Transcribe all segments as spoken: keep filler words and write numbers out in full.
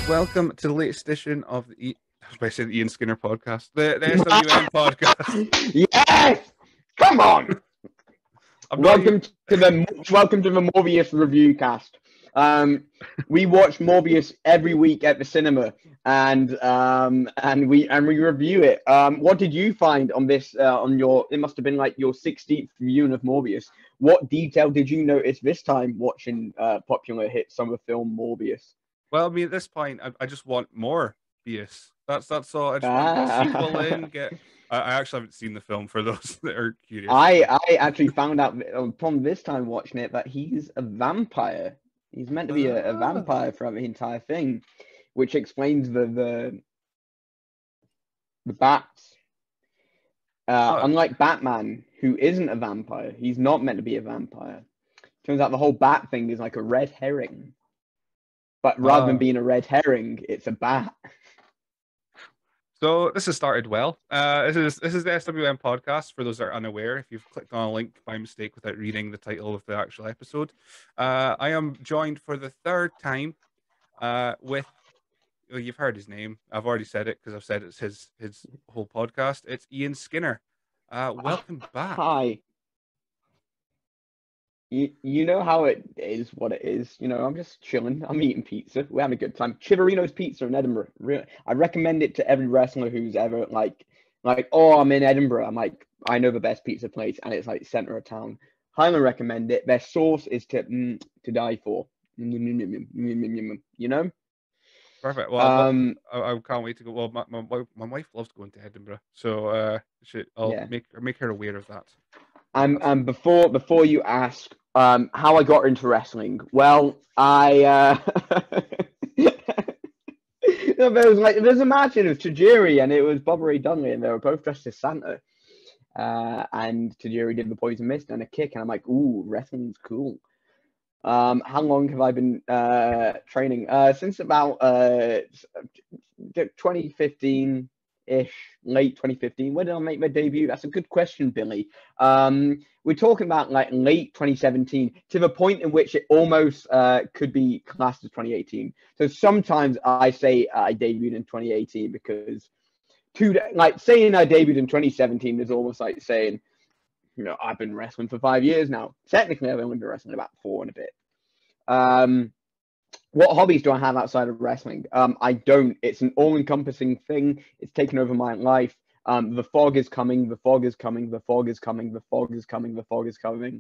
Welcome to the latest edition of the, e- I was about to say the Ian Skinner podcast, the, the S W N podcast. Yes! Come on! I'm not Welcome even- to the welcome to the Morbius review cast. Um, we watch Morbius every week at the cinema, and um, and we and we review it. Um, what did you find on this? Uh, on your, it must have been like your sixteenth viewing of Morbius. What detail did you notice this time watching uh, popular hit summer film Morbius? Well, I mean, at this point, I, I just want more Bias. That's that's all. I just want to get a Ah. sequel in. Get. I, I actually haven't seen the film for those that are curious. I I actually found out upon this time watching it that he's a vampire. He's meant to be a, a Ah. vampire throughout the entire thing, which explains the the the bats. Uh, Oh. Unlike Batman, who isn't a vampire, he's not meant to be a vampire. Turns out the whole bat thing is like a red herring. But rather Ah. than being a red herring, it's a bat. So this has started well. Uh, this is this is the S W N podcast. For those that are unaware, if you've clicked on a link by mistake without reading the title of the actual episode, uh, I am joined for the third time uh, with. Well, you've heard his name. I've already said it because I've said it's his his whole podcast. It's Ian Skinner. Uh, welcome back. Hi. You, you know how it is, what it is. You know, I'm just chilling. I'm eating pizza. We're having a good time. Chivarino's Pizza in Edinburgh. Really, I recommend it to every wrestler who's ever like, like, oh, I'm in Edinburgh. I'm like, I know the best pizza place, and it's like center of town. Highly recommend it. Their sauce is to mm, to die for. You know. Perfect. Well, Um. I, I can't wait to go. Well, my, my my wife loves going to Edinburgh, so uh, should, I'll Yeah. make make her aware of that. And um, before before you ask um how I got into wrestling, well, I uh no, there was like there's a match in with Tajiri and it was Bob Ray Dudley and they were both dressed as Santa. Uh, and Tajiri did the poison mist and a kick, and I'm like, ooh, wrestling's cool. Um, how long have I been uh training? Uh, since about uh twenty fifteen. Ish, late twenty fifteen. When did I make my debut? That's a good question, Billy. Um, we're talking about like late twenty seventeen, to the point in which it almost uh, could be classed as twenty eighteen. So sometimes I say I debuted in twenty eighteen because two, like saying I debuted in twenty seventeen is almost like saying, you know, I've been wrestling for five years now. Technically, I've only been wrestling about four and a bit. Um, What hobbies do I have outside of wrestling? Um, I don't. It's an all-encompassing thing. It's taken over my life. Um, the fog is coming. The fog is coming. The fog is coming. The fog is coming. The fog is coming.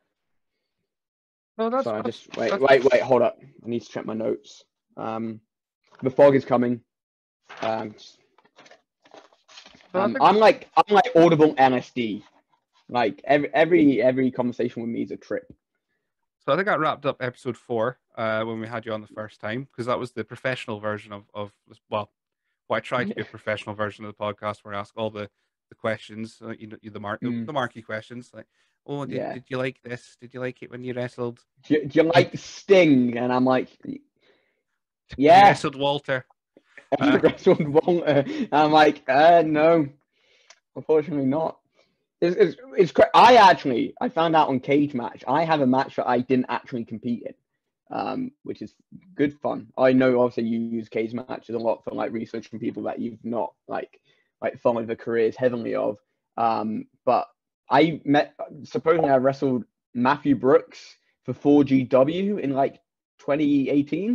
No, that's. So I that's just wait, that's, wait, wait. Hold up. I need to check my notes. Um, the fog is coming. Um, no, I um, think- I'm like I'm like audible L S D. Like every every every conversation with me is a trip. So I think I wrapped up episode four uh, when we had you on the first time, because that was the professional version of, of well, what I tried to be a professional version of the podcast where I ask all the, the questions, uh, you know, the mark Mm. the marky questions like, oh, did, Yeah. did you like this? Did you like it when you wrestled? Do you, do you like Sting? And I'm like, You yeah. wrestled Walter. Uh, wrestled Walter. I'm like, uh, no, unfortunately not. It's, it's, it's cra- I actually, I found out on Cage Match, I have a match that I didn't actually compete in, um, which is good fun. I know obviously you use Cage Matches a lot for like researching people that you've not like, like followed the careers heavily of. Um, but I met, supposedly I wrestled Matthew Brooks for four G W in like twenty eighteen.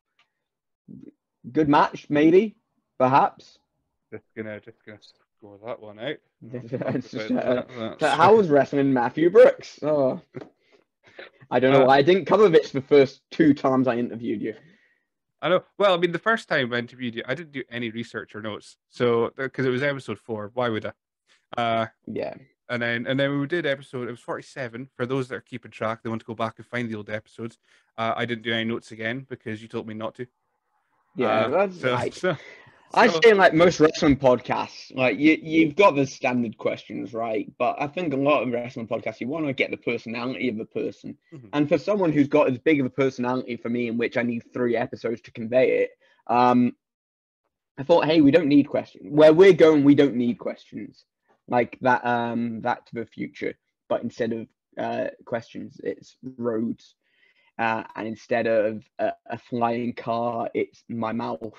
Good match, maybe, perhaps. Just gonna, just gonna score that one out. It's just, About uh, that, so that's- how was wrestling Matthew Brooks? Oh, I don't know Uh, why I didn't cover this the first two times I interviewed you. I know. Well, I mean, the first time I interviewed you, I didn't do any research or notes, so because it was episode four. Why would I? Uh, Yeah. And then and then we did episode, it was forty-seven. For those that are keeping track, they want to go back and find the old episodes. Uh, I didn't do any notes again because you told me not to. Yeah, Uh, that's so, like so, I so- say like most wrestling podcasts, like you you've got the standard questions, right? But I think a lot of wrestling podcasts you want to get the personality of the person. Mhm. And for someone who's got as big of a personality for me, in which I need three episodes to convey it, um, I thought, hey, we don't need questions. Where we're going, we don't need questions like that. Um, that to the future, but instead of uh questions, it's roads. uh, and instead of a, a flying car, it's my mouth.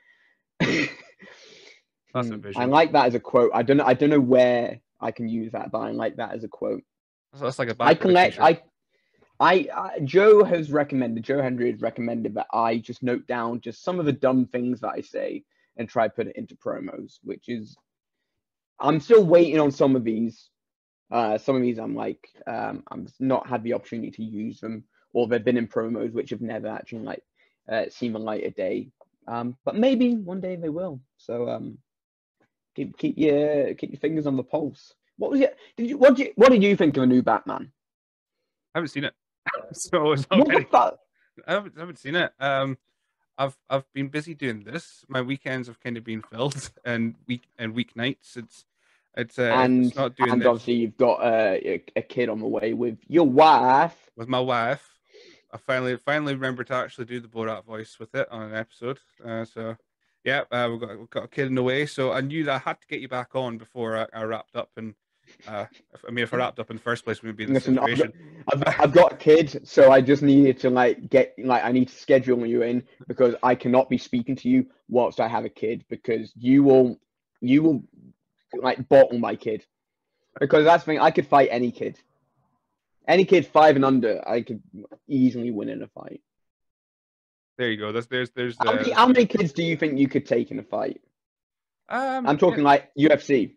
That's a Hmm. I vision. like that as a quote. I don't know. I don't know where I can use that, but I like that as a quote. That's, that's like a I back of a collect. t-shirt. I, I, I, Joe has recommended. Joe Henry has recommended that I just note down just some of the dumb things that I say and try to put it into promos, which is. I'm still waiting on some of these. Uh, some of these I'm like, um, I've not had the opportunity to use them, or they've been in promos which have never actually like uh, seen the light of day. Um, but maybe one day they will. So um, keep keep your keep your fingers on the pulse. What was it? Did you what did you, what did you think of the new Batman? I haven't seen it, so it's not What the very. fuck? I haven't, I haven't seen it. Um, I've I've been busy doing this. My weekends have kind of been filled, and week and weeknights. It's it's uh, if And it's not doing and this obviously you've got uh, a a kid on the way with your wife. with my wife, I finally finally remembered to actually do the Borat voice with it on an episode. Uh, so yeah, uh, we've got we've got a kid in the way. So I knew that I had to get you back on before I, I wrapped up. And uh, if, I mean, if I wrapped up in the first place, we'd be in the Listen, I've got, situation. I've got, I've got a kid, so I just needed to like get like I need to schedule you in because I cannot be speaking to you whilst I have a kid because you will you will like bottle my kid because that's the thing I could fight any kid, any kid five and under I could easily win in a fight. There you go. There's there's there's How many uh, how many kids do you think you could take in a fight? um I'm yeah. talking like U F C.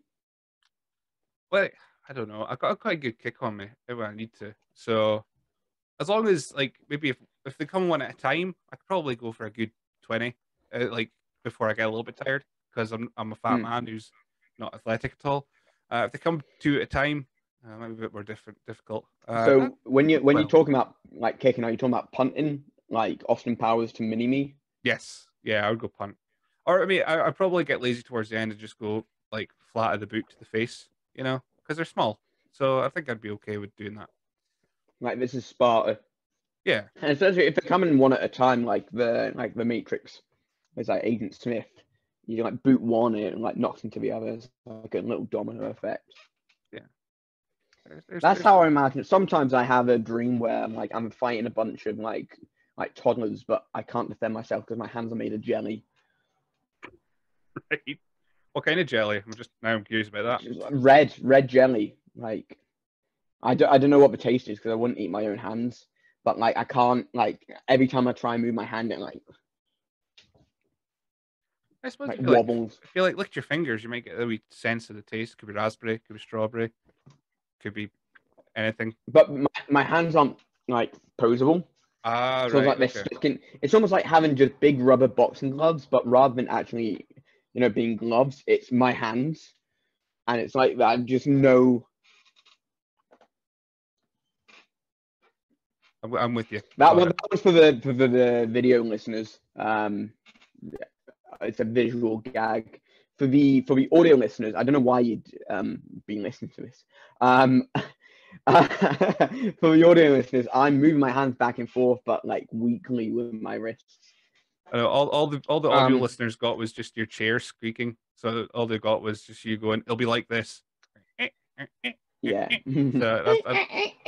Well, I don't know. I've got a quite good kick on me if I need to. So as long as like maybe if if they come one at a time, I could probably go for a good twenty, uh, like before I get a little bit tired because I'm I'm a fat Hmm. man who's not athletic at all. Uh, if they come two at a time, uh, might be a bit more different difficult. Uh, uh, So when you when you're well, talking about like kicking, are you talking about punting like Austin Powers to mini me? yes, yeah, I would go punt. Or I mean, I I'd probably get lazy towards the end and just go like flat of the boot to the face, you know, because they're small. So I think I'd be okay with doing that. Like this is Sparta. Yeah, And especially if they're coming one at a time, like the like the Matrix, it's like Agent Smith. You like boot one in and like knocks into the others, like a little domino effect. yeah. There's, there's, That's there's how I imagine it. Sometimes I have a dream where I'm like I'm fighting a bunch of like like toddlers, but I can't defend myself because my hands are made of jelly. right. What kind of jelly? I'm just now I'm curious about that. Red, red jelly. Like I don't, I don't know what the taste is because I wouldn't eat my own hands. But like I can't like every time I try and move my hand, it like I suppose like if you like wobbles. if you like lick your fingers, you might get a wee sense of the taste. Could be raspberry, could be strawberry, could be anything. But my, my hands aren't like posable. Ah, So it's right, like they're okay. sticking. It's almost like having just big rubber boxing gloves, but rather than actually, you know, being gloves, it's my hands, and it's like that. Just no. I'm, I'm with you. That Got one. it. That was for the for the, the video listeners. Um, it's a visual gag. For the for the audio listeners, I don't know why you'd um been listening to this. Um, uh, for the audio listeners, I'm moving my hands back and forth, but like weakly with my wrists. I know, all, all the all the audio Um, listeners got was just your chair squeaking. So all they got was just you going, it'll be like this. yeah. So that's, that's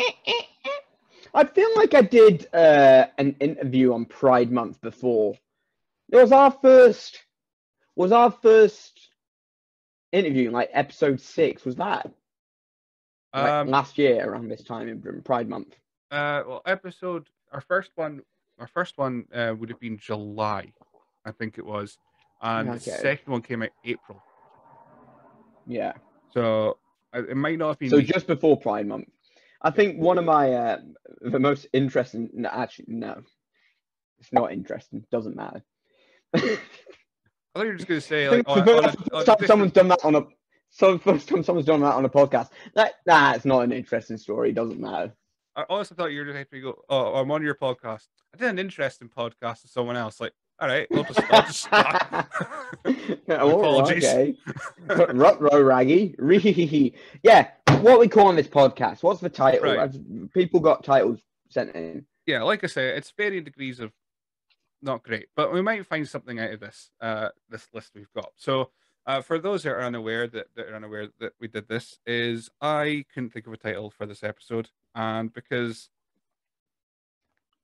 I feel like I did uh, an interview on Pride Month before. It was our first. Was our first interview like episode six? Was that like um last year around this time in Pride Month? uh well episode our first one our first one uh, would have been July, I think it was, and the Okay. second one came out April. Yeah. So uh, it might not have been So me. just before Pride Month, I think one of my uh, the most interesting. No, actually, no, it's not interesting. Doesn't matter. I I thought you were just going to say like think the on, first, on that's a the first on a time different. someone's done that on a. So the first time someone's done that on a podcast. That that's not an interesting story. Doesn't matter. I honestly thought you were just going to go, oh, I'm on your podcast. I did an interesting podcast with someone else. Like, all right, I'll just I'll just stop. My Oh, apologies. okay. Rutro raggy. Ree. Yeah. What are we calling this podcast? What's the title? Right. Have people got titles sent in? Yeah, like I say, it's varying degrees of not great, but we might find something out of this uh this list we've got. So uh, for those that are unaware that, that are unaware that we did this, is I couldn't think of a title for this episode, and because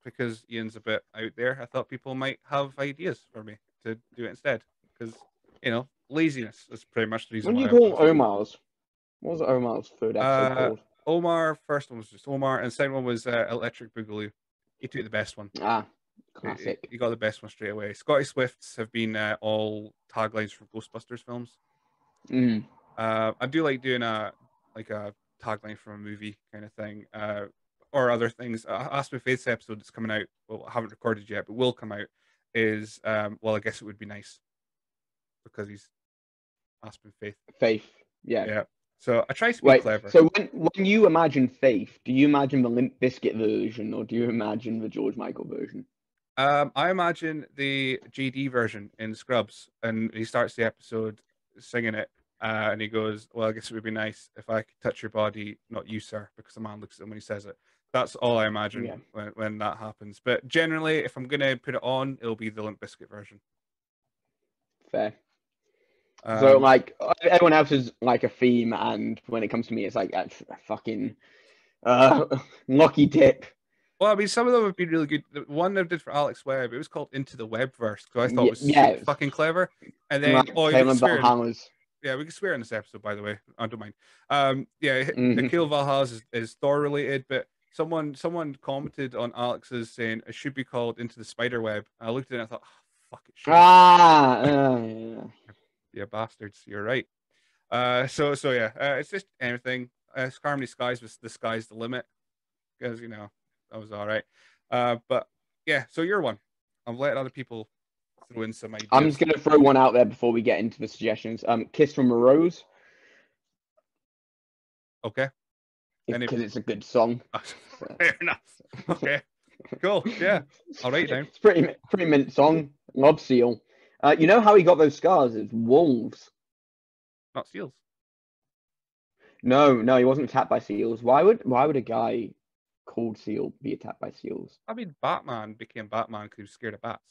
because Ian's a bit out there, I thought people might have ideas for me to do it instead. Because, you know, laziness is pretty much the reason When why you I'm call hosting. Omar's, what was Omar's third episode Uh, called? Omar, first one was just Omar, and second one was uh, Electric Boogaloo. He took the best one. Ah, He, classic. he got the best one straight away. Scotty Swifts have been uh, all taglines from Ghostbusters films. Mm. Uh, I do like doing a like a tagline from a movie kind of thing, uh, or other things. Uh, Aspen Faith's episode that's coming out. Well, I haven't recorded yet, but will come out. Is um, well, I guess it would be nice because he's Aspen Faith. Faith, yeah. Yeah. So I try to be Wait, clever. so when when you imagine Faith, do you imagine the Limp Bizkit version or do you imagine the George Michael version? Um, I imagine the J D version in Scrubs, and he starts the episode singing it, uh, and he goes, "Well, I guess it would be nice if I could touch your body, not you, sir," because the man looks at him when he says it. That's all I imagine Yeah, when, when that happens. But generally, if I'm gonna put it on, it'll be the Limp Bizkit version. fair. So Um, like everyone else is like a theme, and when it comes to me, it's like a fucking uh, lucky dip. well, I mean, some of them have been really good. The one I did for Alex Webb, it was called Into the Webverse, because I thought it Yeah, was yeah, super it's fucking clever. And then, like oh, we can Caleb swear in, Valhalla's. yeah, we can swear in this episode, by the way. I don't mind. Um, yeah, Mhm. Akil Valhalla's is, is Thor related, but someone someone commented on Alex's saying it should be called Into the Spider Web. I looked at it and I thought, oh, fuck, it should. Ah, uh, yeah. Yeah, bastards, you're right. Uh, so so yeah, uh, it's just anything. Uh, Harmony Skies was the sky's the limit, because you know that was all right. Uh, but yeah, so you're one. I'm letting other people throw in some I'm ideas. just gonna throw one out there before we get into the suggestions. Um, Kiss from a Rose, Okay. Any because it's a good song. fair enough. Okay. Cool. Yeah. I'll write it down. It's pretty pretty mint song. Lob Seal. Uh, you know how he got those scars? It's wolves. Not seals. No, no, he wasn't attacked by seals. Why would why would a guy called Seal be attacked by seals? I mean, Batman became Batman because he was scared of bats.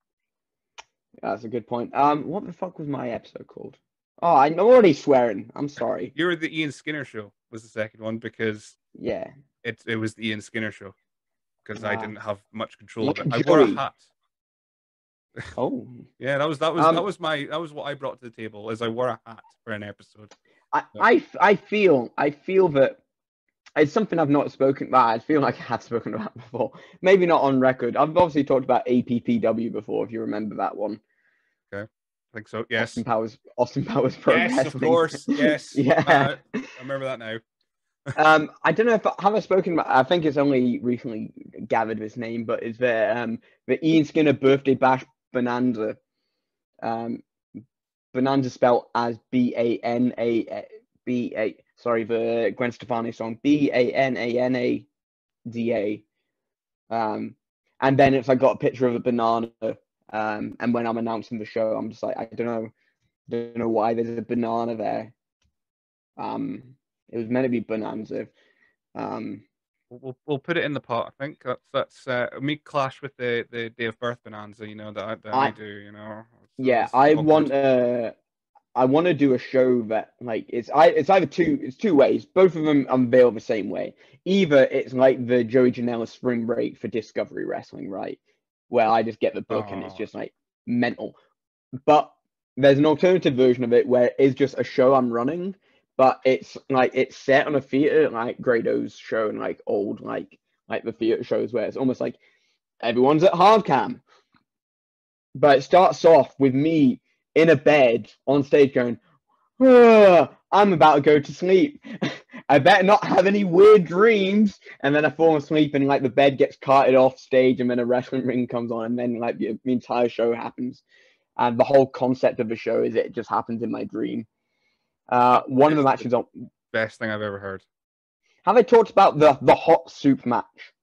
That's a good point. Um, what the fuck was my episode called? Oh, I'm already swearing. I'm sorry. You were the Ian Skinner show was the second one because Yeah. it it was the Ian Skinner show because I Ah. didn't have much control of it. Like I wore a Joey. hat. Oh. Yeah, that was that was Um, that was my that was what I brought to the table is I wore a hat for an episode. I, Yeah. I, I feel I feel that it's something I've not spoken about. I feel like I have spoken about before. Maybe not on record. I've obviously talked about A P P W before, if you remember that one. Okay. I think so. Yes. Austin Powers Austin Powers Pro Yes, Wrestling. of course. Yes. Yeah. Uh, I remember that now. um, I don't know if I have I spoken about. I think it's only recently gathered this name, but it's the um the Ian Skinner Birthday Bash Bonanza. Um, Bonanza spelled as B A N A B A. Sorry, the Gwen Stefani song B A N A N A D A. Um, and then it's like got a picture of a banana. Um, and when I'm announcing the show, I'm just like, I don't know, don't know why there's a banana there. Um, it was meant to be Bonanza. Um, We'll we'll put it in the pot. I think that's that's uh, me clash with the the day of birth bonanza. You know that I, that I, I do. You know. So yeah, it's I awkward. want uh I want to do a show that like it's I it's either two it's two ways. Both of them unveil the same way. Either it's like the Joey Janela spring break for Discovery Wrestling, right? Where I just get the book and it's Oh. just like mental. But there's an alternative version of it where it's just a show I'm running, but it's like it's set on a theater like Grado's show and like old like like the theater shows where it's almost like everyone's at hard cam. But it starts off with me in a bed on stage going, "Ah, I'm about to go to sleep. I better not have any weird dreams." And then I fall asleep and like the bed gets carted off stage and then a wrestling ring comes on and then like the, the entire show happens. And the whole concept of the show is it just happens in my dream. Uh, one of the matches on. Best thing I've ever heard. Have I talked about the the hot soup match?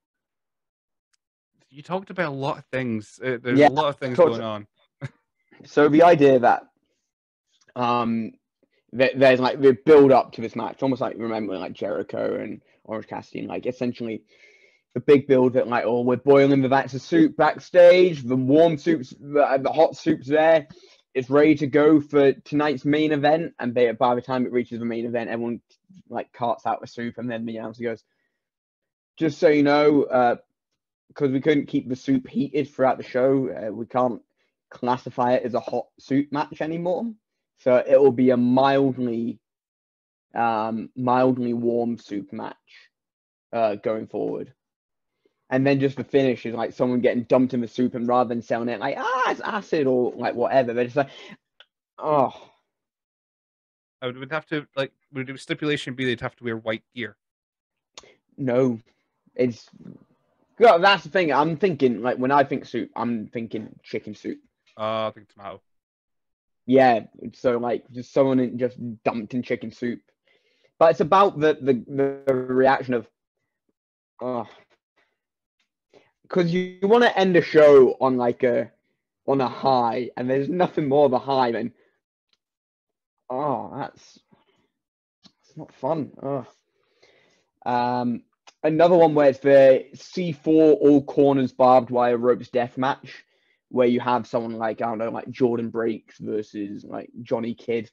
You talked about a lot of things. Uh, there's Yeah, a lot of things talked- going on. So the idea that um that there's like the build up to this match, almost like remembering like Jericho and Orange Cassidy, and like essentially the big build that like, oh, we're boiling the vats of soup backstage, the warm soup's the, the hot soup's there, it's ready to go for tonight's main event, and they, by the time it reaches the main event, everyone like carts out the soup, and then the announcer goes, "Just so you know, uh, because we couldn't keep the soup heated throughout the show, uh, we can't classify it as a hot soup match anymore. So it will be a mildly, um, mildly warm soup match uh, going forward. And then just the finish is like someone getting dumped in the soup, and rather than selling it like, ah, it's acid or like whatever, they're just like, oh. I would, would have to, like, would the stipulation be they'd have to wear white gear? No, it's, well, that's the thing. I'm thinking, like, when I think soup, I'm thinking chicken soup. Uh, I think tomato. Yeah, so like just someone in, just dumped in chicken soup. But it's about the the, the reaction of, oh. Because you, you want to end a show on like a on a high, and there's nothing more of a high than, oh, that's it's not fun. Oh. Um, another one where it's the C four all corners barbed wire ropes death match, where you have someone like, I don't know, like Jordan Breaks versus like Johnny Kidd.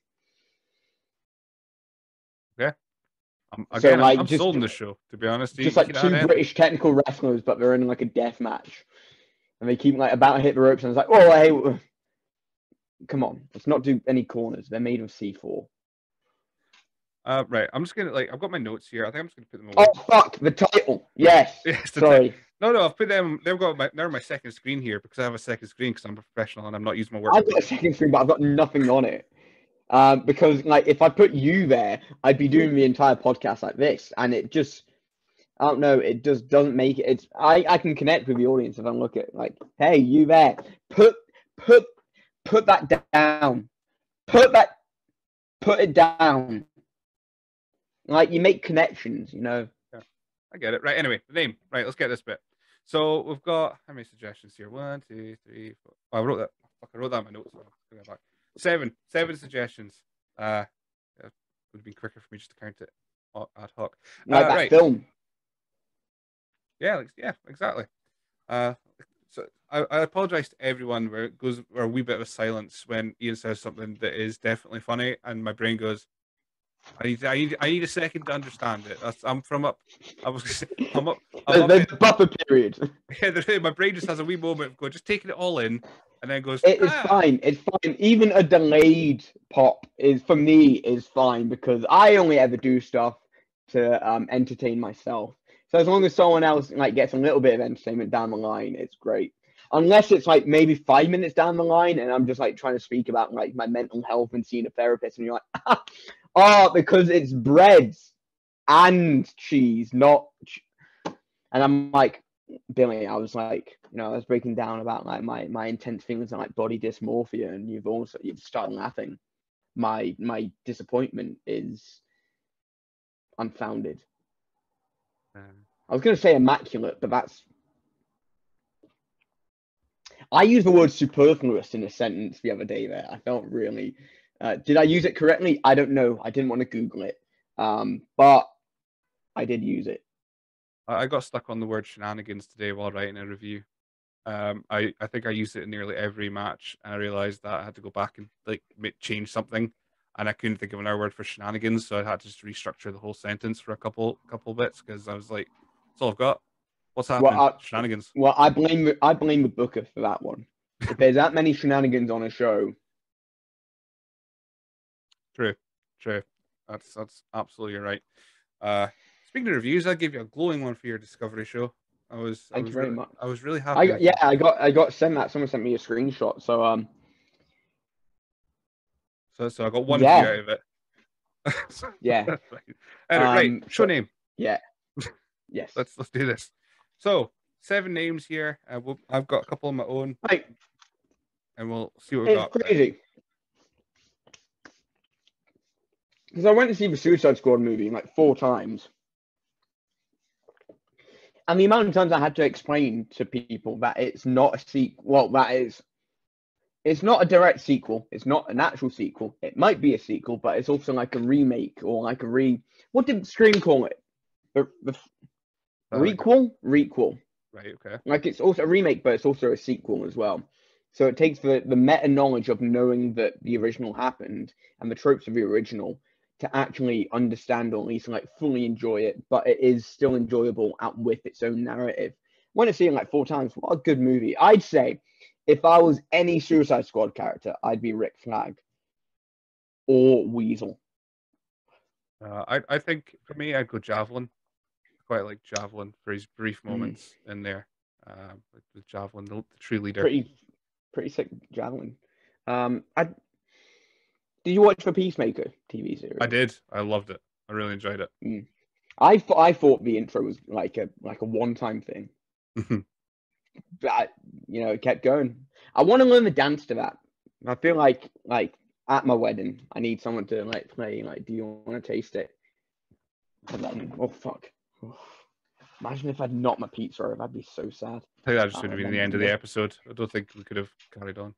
Okay. Um, So again, like I'm, I'm just sold on the show, to be honest. You, just you like can add two anything. British technical wrestlers, but they're in like a death match, and they keep like about to hit the ropes, and it's like, oh, hey, w- come on, let's not do any corners. They're made of C four. Uh, right. I'm just gonna like I've got my notes here. I think I'm just gonna put them away. Oh fuck, the title. Yes. Yes, the Sorry. ti- No, no, I've put them. They've got my they're on my second screen here because I have a second screen because I'm a professional and I'm not using my work. I've got a second screen, but I've got nothing on it. Um, because like if I put you there, I'd be doing the entire podcast like this, and it just, I don't know, it just doesn't make it. It's I I can connect with the audience if I look at like, hey, you there, put put put that down, put that put it down. Like you make connections, you know. Yeah, I get it. Right. Anyway, the name. Right. Let's get this bit. So we've got how many suggestions here? One, two, three, four. Oh, I wrote that. Fuck, I wrote that in my notes. So I'll go back. Seven. Seven suggestions. Uh, it would have been quicker for me just to count it ad hoc. Like uh, that right. film. Yeah. Like, yeah. Exactly. Uh, so I, I apologize to everyone where it goes or a wee bit of a silence when Ian says something that is definitely funny, and my brain goes, I need, I need, I need a second to understand it. That's, I'm from up. I was, I'm up. I'm up. There's a buffer period. Yeah, my brain just has a wee moment of going, just taking it all in, and then goes. It is ah. fine. It's fine. Even a delayed pop is for me is fine because I only ever do stuff to um, entertain myself. So as long as someone else like gets a little bit of entertainment down the line, it's great. Unless it's like maybe five minutes down the line, and I'm just like trying to speak about like my mental health and seeing a therapist, and you're like, oh, because it's bread and cheese, not. Ch-. And I'm like, Billy, I was like, you know, I was breaking down about like my my intense feelings and like body dysmorphia, and you've also you've started laughing. My my disappointment is unfounded. Um, I was going to say immaculate, but that's. I used the word superfluous in a sentence the other day there. I felt really. Uh, did I use it correctly? I don't know. I didn't want to Google it. Um, but I did use it. I got stuck on the word shenanigans today while writing a review. Um, I, I think I used it in nearly every match, and I realized that I had to go back and like change something, and I couldn't think of another word for shenanigans, so I had to just restructure the whole sentence for a couple couple bits because I was like, "That's all I've got. What's happening? Well, I, shenanigans." Well, I blame I blame the booker for that one. If there's that many shenanigans on a show, true, true. That's that's absolutely right. Uh, speaking of reviews, I gave you a glowing one for your Discovery show. I was I thank was you very really much. I was really I happy. got, yeah, I got I got sent that. Someone sent me a screenshot. So um, so so I got one yeah. view out of it. Yeah. right. Anyway, Um, right. Show so, name. Yeah. Yes. let's let's do this. So seven names here. Uh, we'll, I've got a couple of my own, Right. and we'll see what we It's got. crazy. Because I went to see the Suicide Squad movie like four times. And the amount of times I had to explain to people that it's not a sequel, well, that is, it's not a direct sequel. It's not an actual sequel. It might be a sequel, but it's also like a remake or like a re. What did Scream call it? The, the Uh, like- requel? Requel. right. Okay. Like it's also a remake, but it's also a sequel as well. So it takes the, the meta knowledge of knowing that the original happened and the tropes of the original to actually understand or at least like fully enjoy it, but it is still enjoyable out with its own narrative. Went to see it like four times. What a good movie. I'd say if I was any Suicide Squad character, I'd be Rick Flag or Weasel. Uh, I I think for me, I'd go Javelin. I quite like Javelin for his brief moments mm. in there. Uh, with, with Javelin, the, the true leader. Pretty, pretty sick Javelin. Um, I did you watch the Peacemaker T V series? I did. I loved it. I really enjoyed it. Mm. I th- I thought the intro was like a like a one time thing. But I, you know, it kept going. I want to learn the dance to that. I feel like like at my wedding, I need someone to like play like, do you want to taste it? And then, oh fuck. Imagine if I'd knocked my pizza over. I'd be so sad. I think that just would have been the end of the episode. I don't think we could have carried on.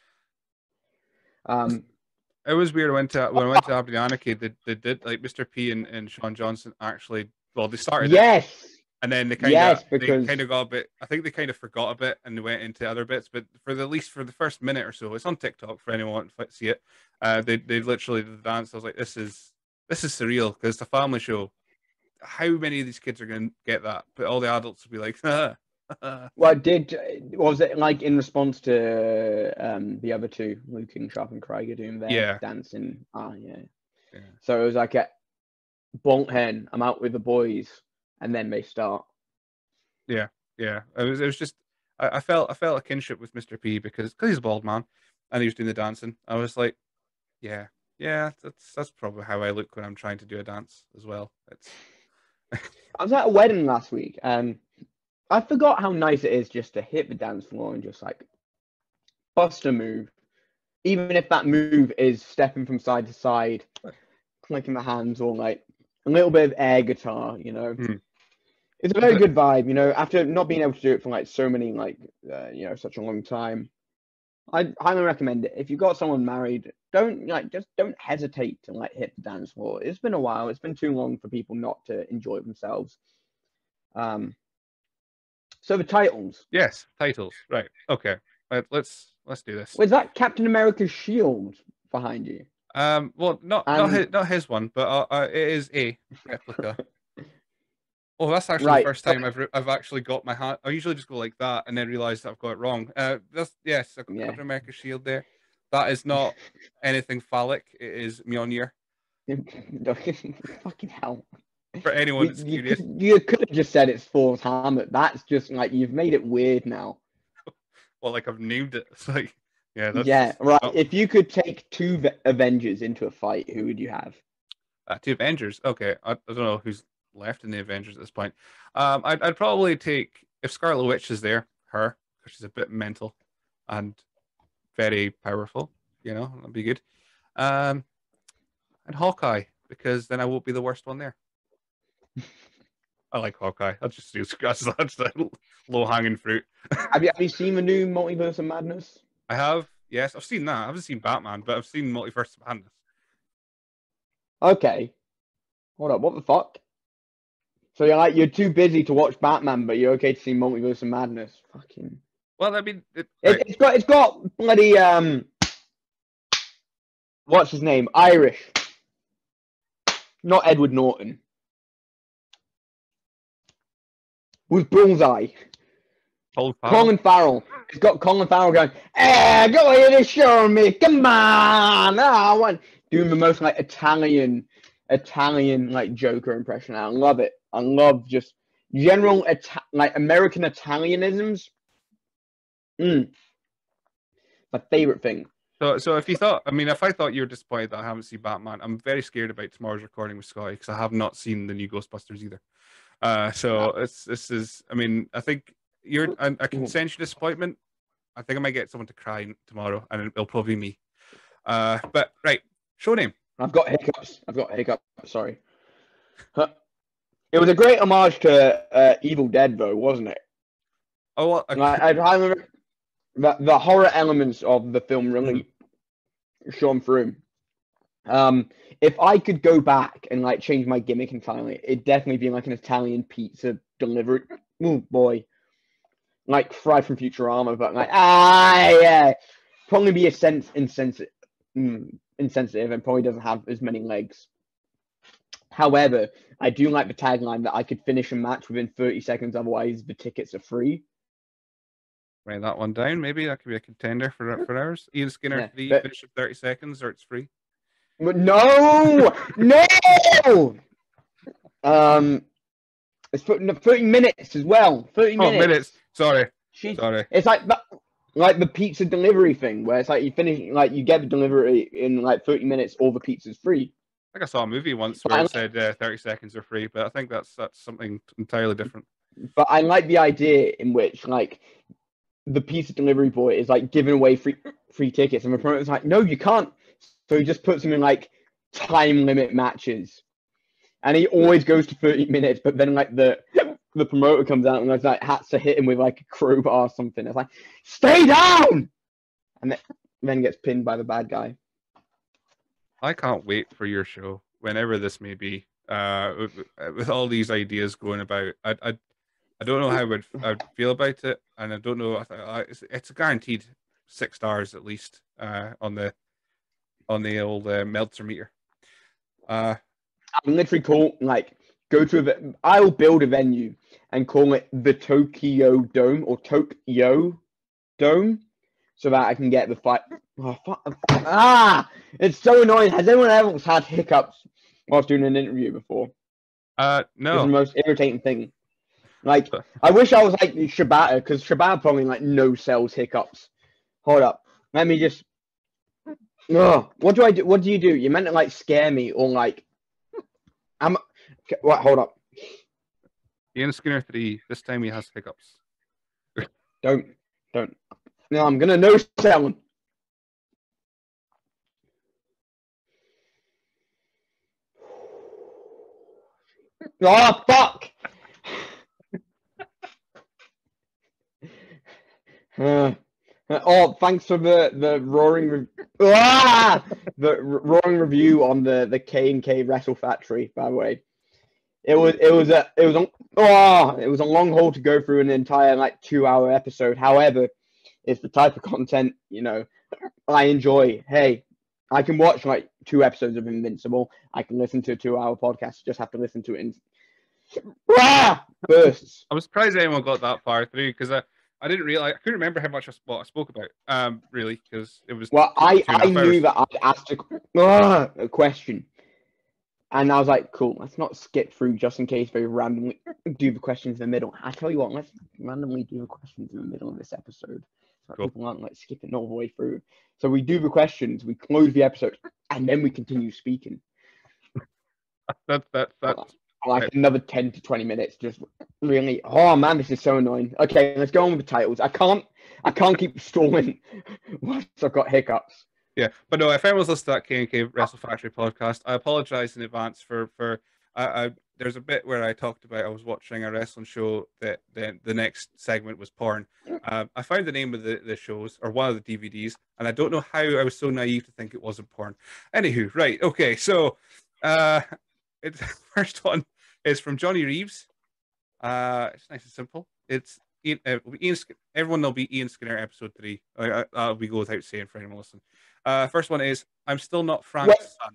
Um, it was weird. I went to when I went to Aberdeen Anarchy. They, they did like Mister P and, and Sean Johnson actually. Well, they started. Yes. It, and then they kind of yes, because... they kind of got a bit. I think they kind of forgot a bit and they went into other bits. But for the at least for the first minute or so, it's on TikTok for anyone to see it. Uh, they they literally did the dance. I was like, this is this is surreal because it's a family show. How many of these kids are going to get that? But all the adults will be like, well, did was it like in response to um the other two, Luke and Sharp and Craig, are doing their yeah. dancing? Ah, yeah. yeah. So it was like a bonk hen. I'm out with the boys, and then they start. Yeah, yeah. It was. It was just. I, I felt. I felt a kinship with Mister P because because he's a bald man, and he was doing the dancing. I was like, yeah, yeah. That's that's probably how I look when I'm trying to do a dance as well. It's. I was at a wedding last week, and I forgot how nice it is just to hit the dance floor and just like bust a move, even if that move is stepping from side to side, clicking the hands, or like a little bit of air guitar. You know, mm. it's a very good vibe. You know, after not being able to do it for like so many like uh, you know such a long time, I highly recommend it. If you've got someone married, don't like just don't hesitate to like hit the dance floor. It's been a while. It's been too long for people not to enjoy themselves. Um. So the titles. Yes, titles. Right. Okay. Let, let's let's do this. Was that Captain America's shield behind you? Um. Well, not and... not his not his one, but uh, uh, it is a replica. Oh, that's actually right. the first time I've I've actually got my hand. I usually just go like that and then realize that I've got it wrong. Uh, that's yes, I've got yeah. Captain America's shield there. That is not anything phallic. It is Mjolnir. Fucking hell. For anyone you, that's you curious. Could, you could have just said it's Thor's hammer. That's just like, you've made it weird now. Well, like I've named it. It's like, yeah. That's yeah, just, right. Oh. If you could take two Avengers into a fight, who would you have? Uh, two Avengers. Okay. I, I don't know who's left in the Avengers at this point. Um, I'd, I'd probably take, if Scarlet Witch is there, her, because she's a bit mental and very powerful, you know, that'd be good. Um, and Hawkeye, because then I won't be the worst one there. I like Hawkeye. That's just that's, that's the low hanging fruit. have you have you seen the new Multiverse of Madness? I have. Yes, I've seen that. I haven't seen Batman, but I've seen Multiverse of Madness. Okay. Hold up. What the fuck? So you're like you're too busy to watch Batman, but you're okay to see Multiverse of Madness. Fucking. Well, I mean, it, it, right. it's got it's got bloody um. What's his name? Irish. Not Edward Norton. With Bullseye. Colin Farrell. Colin Farrell. It's got Colin Farrell going, eh, go ahead and show me. Come on. I want doing the most like Italian, Italian like Joker impression. I love it. I love just general Ita- like American Italianisms. Mm. My favorite thing. So, so if you thought, I mean, if I thought you were disappointed that I haven't seen Batman, I'm very scared about tomorrow's recording with Scotty because I have not seen the new Ghostbusters either. Uh, so it's this is. I mean, I think you're. I, I can sense your disappointment. I think I might get someone to cry tomorrow, and it'll probably be me. Uh, but right, show name. I've got hiccups. I've got hiccups. Sorry. Huh. It was a great homage to uh, Evil Dead, though, wasn't it? Oh, well, I... Like, I'd highly recommend the the horror elements of the film really mm-hmm. shone through. Um, if I could go back and like change my gimmick entirely, it'd definitely be like an Italian pizza delivery. Oh boy, like Fry from Futurama, but like ah yeah, probably be a sense insensitive, mm, insensitive, and probably doesn't have as many legs. However, I do like the tagline that I could finish a match within thirty seconds, otherwise the tickets are free. Write that one down. Maybe that could be a contender for for ours. Ian Skinner Yeah, three, but, finish in thirty seconds, or it's free. but no, no. Um, it's thirty minutes as well. Thirty Oh, minutes. minutes. Sorry, She's, sorry. It's like the, like the pizza delivery thing, where it's like you finish, like you get the delivery in like thirty minutes, all the pizza's free. I think I saw a movie once But where I it like, said uh, thirty seconds are free, but I think that's that's something entirely different. but I like the idea in which like the pizza delivery boy is like giving away free free tickets, and the promoter's like, no, you can't. So he just puts them in like time limit matches, and he always goes to thirty minutes. But then like the the promoter comes out and like has to hit him with like a crowbar or something. It's like, stay down, and then, then gets pinned by the bad guy. I can't wait for your show, whenever this may be. Uh, with, with all these ideas going about, I, I, I don't know how I would I'd feel about it, and I don't know. I, I, it's, it's a guaranteed six stars at least uh, on the on the old uh, Meltzer meter. Uh, I'm literally call like go to a. I'll build a venue and call it the Tokyo Dome or Tokyo Dome, so that I can get the fight. Oh, fuck. Ah, it's so annoying. Has anyone else had hiccups whilst doing an interview before? uh, It's the no, most irritating thing. Like, I wish I was like Shibata, because Shibata probably like no sells hiccups. Hold up, let me just. Oh, what do I do? What do you do? You meant to like scare me or like. I'm. What? Hold up. Ian Skinner three. This time he has hiccups. Don't, don't. No, I'm gonna no sell him. Oh fuck! Uh, oh, thanks for the the roaring re- ah! the r- roaring review on the the K and K Wrestle Factory. By the way, it was it was a it was a oh it was a long haul to go through an entire like two hour episode. However, it's the type of content you know I enjoy. Hey, I can watch like two episodes of Invincible. I can listen to a two hour podcast. Just have to listen to it in ah! bursts. I was surprised anyone got that far through because I, I didn't realize I couldn't remember how much I, what I spoke about. Um, really, because it was Well, two, I, two and a I half knew hours. that I'd asked a, ah, a question. And I was like, cool, let's not skip through just in case they randomly do the questions in the middle. I tell you what, let's randomly do the questions in the middle of this episode. So that Cool. people aren't like skipping all the way through. So we do the questions, we close the episode, and then we continue speaking. That that that. Like right. Another ten to twenty minutes, just really. Oh man, this is so annoying. Okay, let's go on with the titles. I can't, I can't keep stalling once I've got hiccups. Yeah, but no, if anyone's listening to that K and K Wrestle Factory podcast, I apologize in advance for for. I, I there's a bit where I talked about I was watching a wrestling show that the the next segment was porn. Um, I found the name of the, the shows or one of the D V Ds, and I don't know how I was so naive to think it wasn't porn. Anywho, right, okay, so uh, it's first one is from Johnny Reeves. Uh, it's nice and simple. It's Ian, uh, Ian everyone will be Ian Skinner episode three. Uh, uh, we go without saying for anyone listening. Uh, first one is I'm still not Frank's what? son.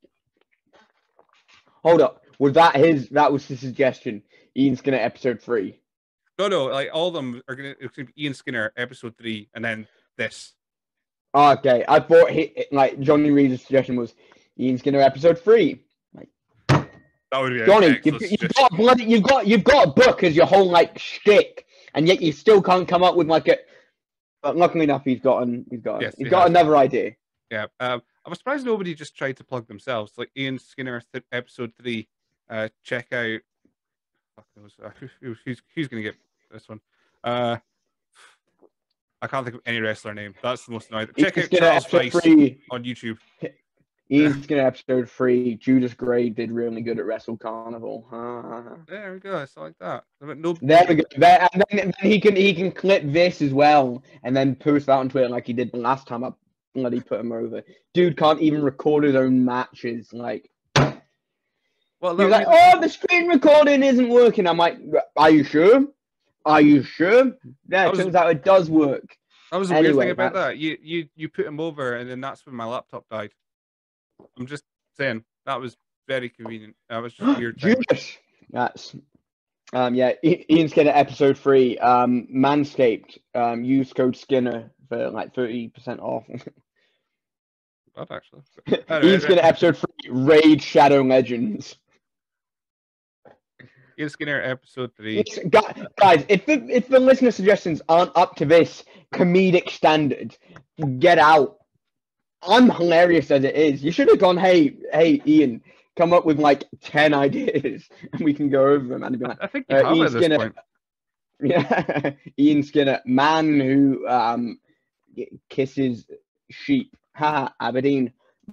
Hold up, was that his? That was his suggestion. Ian Skinner episode three. No, no, like all of them are gonna. It's gonna be Ian Skinner episode three, and then this. Okay, I thought he like Johnny Reeves' suggestion was Ian Skinner episode three. Like that would be Johnny, you've, you've got bloody, you've got you've got a book as your whole like shtick, and yet you still can't come up with like a. But luckily enough, he's gotten he's got yes, he's he got has. another idea. Yeah, um, I was surprised nobody just tried to plug themselves. Like Ian Skinner th- episode three. Uh, check out. Fuck knows, uh, who, who's who's gonna get this one? Uh, I can't think of any wrestler name. That's the most annoying. Check out Charles Price on YouTube. Ian Skinner episode three. Judas Gray did really good at Wrestle Carnival. There we go. It's like that. No, there we go. There, and then, then he can he can clip this as well, and then post that on Twitter like he did the last time I bloody put him over. Dude can't even record his own matches. Like, well, he's like, oh, the screen recording isn't working. I'm like, are you sure? Are you sure? Yeah, it was, turns out it does work. That was the anyway, weird thing about that's... that. You you you put him over, and then that's when my laptop died. I'm just saying that was very convenient. That was just weird timing. Judas. That's um yeah. I- Ian Skinner episode three. Um, Manscaped. Um, use code Skinner for like thirty percent off. That actually. Ian Anyway, Skinner episode three. Raid Shadow Legends. Ian Skinner episode three. Yes, gu- Guys, if the if the listener suggestions aren't up to this comedic standard, get out. I'm hilarious as it is. You should have gone, hey, hey, Ian, come up with like ten ideas, and we can go over them. And be like, I think you uh, have Ian it at this Skinner, point. yeah, Ian Skinner, man who um kisses sheep. Haha, Aberdeen.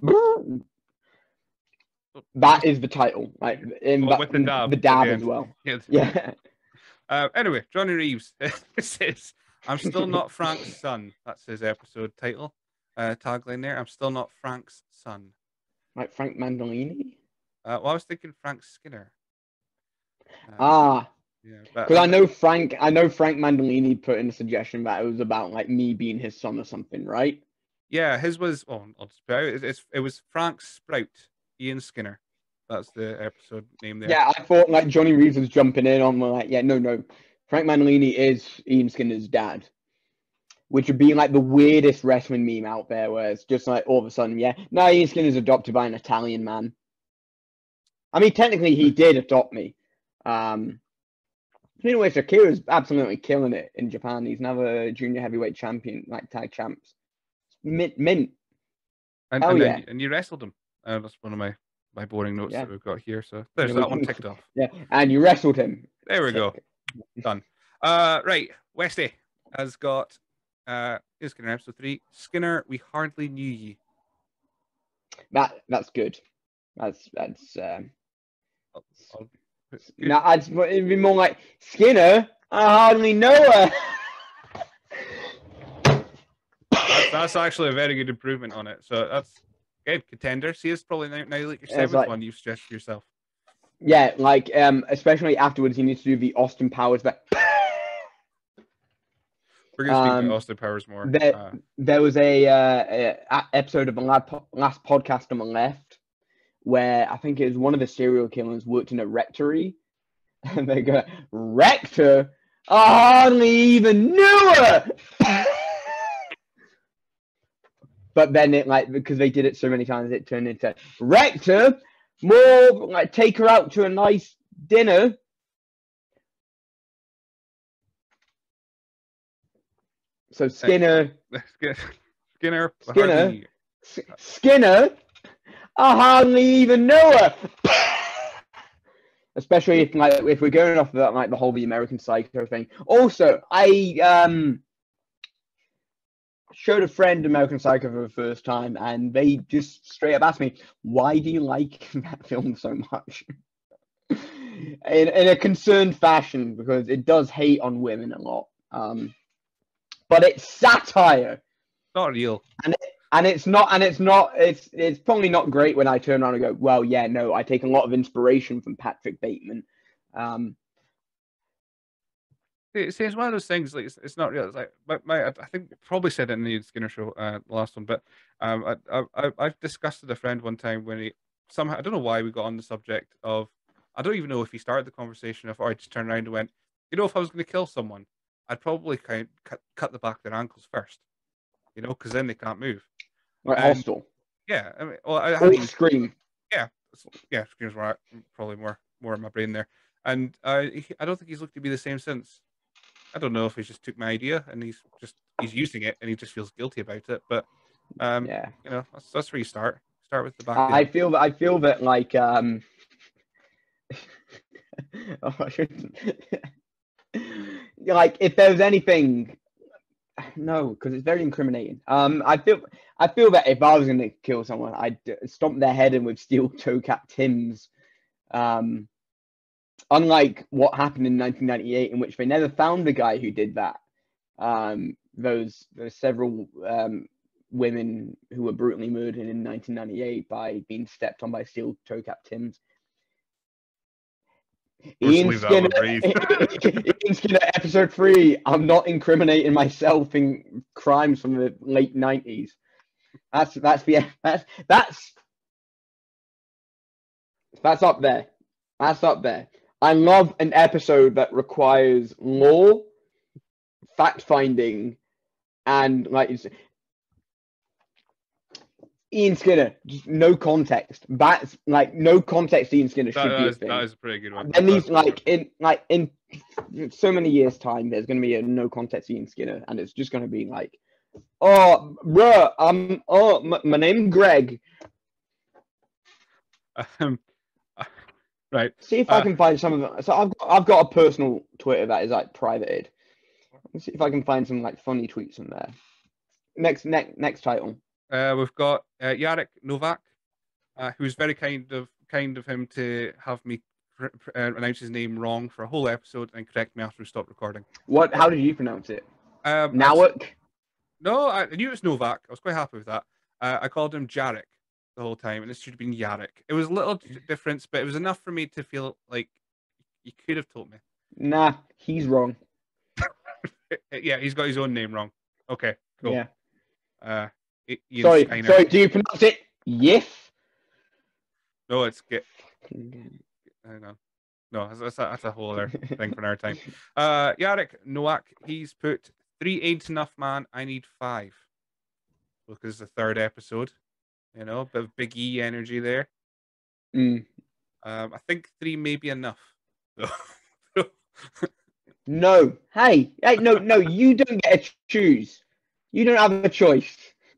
That is the title, like in Well, with the dab the at dab the as end. well. Yeah. Yeah. Uh, anyway, Johnny Reeves says, "I'm still not Frank's son." That's his episode title. Uh, tagline there. I'm still not Frank's son. Like Frank Mandolini. Uh, well, I was thinking Frank Skinner. Uh, Ah, yeah, but because I uh, know Frank. I know Frank Mandolini put in a suggestion that it was about like me being his son or something, right? yeah, his was. Oh, I'll just put it, out. It's, it's, it was Frank Sprout, Ian Skinner. That's the episode name there. Yeah, I thought like Johnny Reeves was jumping in on like, yeah, no, no, Frank Mandolini is Ian Skinner's dad, which would be like the weirdest wrestling meme out there, where it's just like all of a sudden, yeah, no, Ian Skinner's adopted by an Italian man. I mean, technically, he did adopt me. Um, anyway, Shakira's absolutely killing it in Japan. He's now a junior heavyweight champion, like tag champs. Mint, mint. And, Hell and, yeah. then, and you wrestled him. Uh, that's one of my, my boring notes Yeah. that we've got here. So there's Yeah, we that one can- ticked off. Yeah, and you wrestled him. There we go. Done. Uh, right. Westy has got uh, Ian Skinner episode three. Skinner, we hardly knew ye. That that's good. That's that's. Um, I'll- I'll put- no, I'd, it'd be more like Skinner. I hardly know her. That's, that's actually a very good improvement on it. So that's good. Contender. See, it's probably now, now like your It's seventh like- one you've suggested yourself. Yeah, like um, especially afterwards, you need to do the Austin Powers. But We're going to speak Um, about Austin Powers more. there, Uh, there was a, uh, a a- episode of the last, po- last podcast on the left where I think it was one of the serial killers worked in a rectory, and they go, "Rector, I hardly even knew her." But then it like because they did it so many times, it turned into Rector. More like take her out to a nice dinner. So Skinner, Skinner. Skinner. hardly- S- Skinner, I hardly even know her. Especially if like if we're going off of that like the whole the American Psycho thing. Also, I um showed a friend American Psycho for the first time, and they just straight up asked me, "Why do you like that film so much?" in in a concerned fashion, because it does hate on women a lot. Um, but it's satire. Not real. And it's not, and it's not, it's it's probably not great when I turn around and go, well, yeah, no, I take a lot of inspiration from Patrick Bateman. Um, See, see, it's one of those things. Like it's, it's not real. It's like my, my, I think probably said it in the Skinner show, uh, the last one. But um, I, I, I- I've discussed with a friend one time when he somehow I don't know why we got on the subject of. I don't even know if he started the conversation or I just turned around and went, you know, if I was going to kill someone, I'd probably kind cut cut the back of their ankles first, you know, because then they can't move. like And- Hostel. Yeah, I mean, well, I Or hadn't even Scream. yeah, yeah, Scream's more probably more more in my brain there, and uh, he, I don't think he's looked to be the same since. I don't know if he just took my idea and he's just he's using it and he just feels guilty about it. But um, Yeah. you know, that's that's where you start. Start with the back. I feel that I feel that like um oh, I shouldn't. Like if there was anything, no, because it's very incriminating. Um, I feel I feel that if I was going to kill someone, I'd stomp their head in with steel toe cap Tims. Um, unlike what happened in nineteen ninety-eight, in which they never found the guy who did that. Um, those there's several um women who were brutally murdered in nineteen ninety-eight by being stepped on by steel toe cap Tims. Ian leave that Skinner, one, please. Ian Skinner, episode three. I'm not incriminating myself in crimes from the late nineties. That's that's the that's that's That's up there. That's up there. I love an episode that requires lore, fact finding, and like Ian Skinner, just no context. That's like no context. Ian Skinner That, should that be a is thing. that is a pretty good one. There needs That's like in like in so many years' time, there's going to be a no context Ian Skinner, and it's just going to be like, oh, bruh, I'm oh, my, my name's Greg. um, right. See if Uh, I can find some of it. So I've got, I've got a personal Twitter that is like privated. Let's see if I can find some like funny tweets from there. Next, next, next title. uh, we've got uh, Jarek Novak, uh, who's very kind of kind of him to have me pr- pr- uh, announce his name wrong for a whole episode and correct me after we stopped recording. What? How did you pronounce it? Um, I, Nowak. no, I knew it was Novak. I was quite happy with that. Uh, I called him Jarek the whole time, and it should have been Jarek. It was a little difference, but it was enough for me to feel like you could have told me. Nah, he's wrong. Yeah, he's got his own name wrong. Okay, cool. Yeah. Uh, I- Ian Sorry, Steiner. sorry. Do you pronounce it Yif? No, it's get. Hang on. No, that's, that's, a, that's a whole other thing for another time. Uh, Jarek Nowak, he's put three ain't enough, man. I need five. Because it's the third episode. You know, a bit of Big E energy there. Mm. Um, I think three may be enough. No. Hey, hey, no, no. You don't get to choose. You don't have a choice.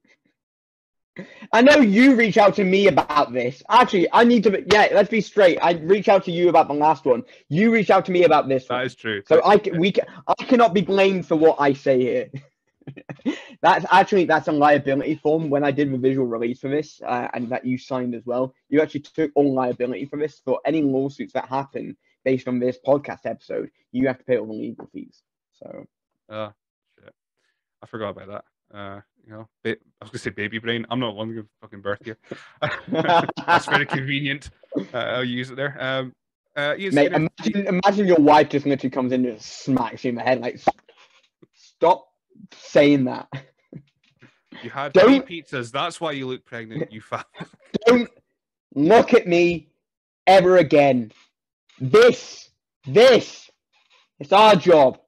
I know you reach out to me about this. Actually, I need to. Yeah, let's be straight. I reach out to you about the last one. You reach out to me about this one. That is true. So That's I true. we I cannot be blamed for what I say here. That's actually that's a liability form when I did the visual release for this, uh, and that you signed as well. You actually took all liability for this. For any lawsuits that happen based on this podcast episode, you have to pay all the legal fees. So. Oh, shit. I forgot about that. Uh, you know, ba- I was gonna say baby brain. I'm not one to give fucking birth here. That's very convenient. Uh, I'll use it there. Um, uh, Ian Mate, Skinner, imagine, imagine your wife just literally comes in and just smacks you in the head like, stop saying that. you had Don't- three pizzas. That's why you look pregnant. You fat. Don't look at me ever again. This, this, it's our job.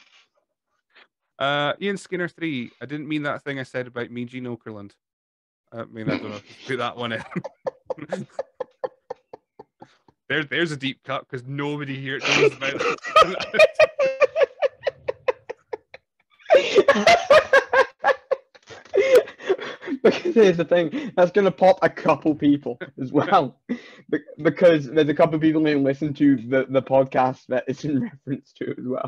Uh, Ian Skinner three. I didn't mean that thing I said about me, Gene Okerlund. I mean, I don't know. Put that one in. There's there's a deep cut because nobody here knows about that. Because here's the thing, that's gonna pop a couple people as well, Be- because there's a couple people who listen to the, the podcast that it's in reference to as well.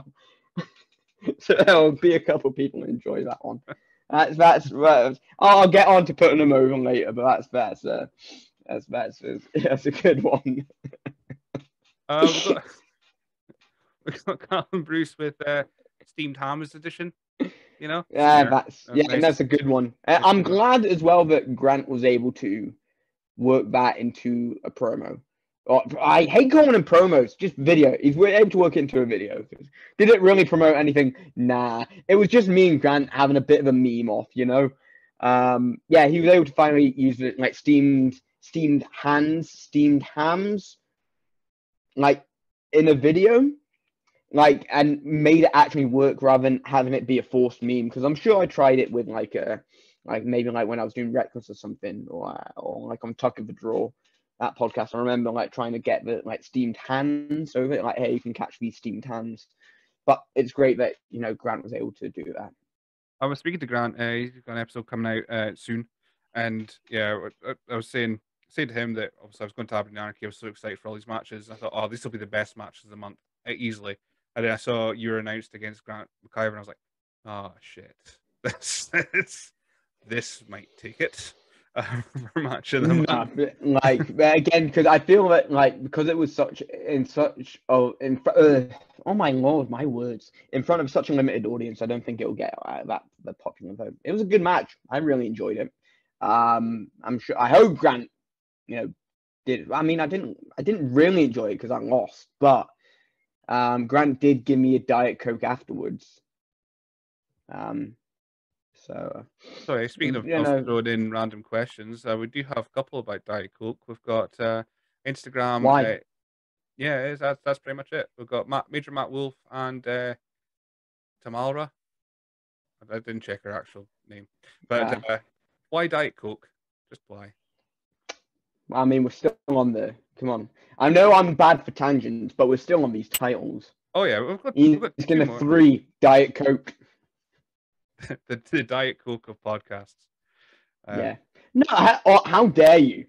So there'll be a couple people who enjoy that one. That's that's, that's I'll get on to putting them over later, but that's that's uh, that's that's that's a good one. Uh, we've got we've got Colin Bruce with uh, steamed hams edition. You know, Yeah, Skinner. that's That's yeah, nice. that's a good one. Uh, Nice I'm to know. glad as well that Grant was able to work that into a promo. Or, I hate calling them promos, just video. He's able to work it into a video. Did it really promote anything? Nah. It was just me and Grant having a bit of a meme off, you know? Um, yeah, he was able to finally use it like steamed steamed hands, steamed hams, like in a video. Like, and made it actually work rather than having it be a forced meme. Because I'm sure I tried it with like a, like maybe like when I was doing Reckless or something, or or like on Tuck of the Draw, that podcast. I remember like trying to get the like steamed hands over it, like hey, you can catch these steamed hands. But it's great that you know Grant was able to do that. I was speaking to Grant. Uh, he's got an episode coming out uh, soon, and yeah, I, I was saying saying to him that obviously I was going to Aberdeen Anarchy. I was so excited for all these matches. I thought, oh, this will be the best matches of the month, uh, easily. And then I saw you were announced against Grant McIver, and I was like, oh shit, this this, this might take it uh, for match of the Nah, month. but, like but again, because I feel that like because it was such in such oh in fr- uh, oh my lord, my words in front of such a limited audience, I don't think it will get uh, that the popular vote. It was a good match. I really enjoyed it. Um, I'm sure. I hope Grant, you know, did. I mean, I didn't. I didn't really enjoy it because I lost, but um, Grant did give me a Diet Coke afterwards. Um, so Sorry, speaking of, you of know, throwing in random questions, uh, we do have a couple about Diet Coke. We've got uh, Instagram. Why? Uh, yeah, it is, that's that's pretty much it. We've got Matt, Major Matt Wolf and uh, Tamalra. I I didn't check her actual name, but Uh, uh, why Diet Coke? Just why? I mean, we're still on the. Come on. I know I'm bad for tangents, but we're still on these titles. Oh yeah, we've got He's we've got two gonna more. three Diet Coke. the, the Diet Coke of podcasts. Um, Yeah. No, how, oh, how dare you?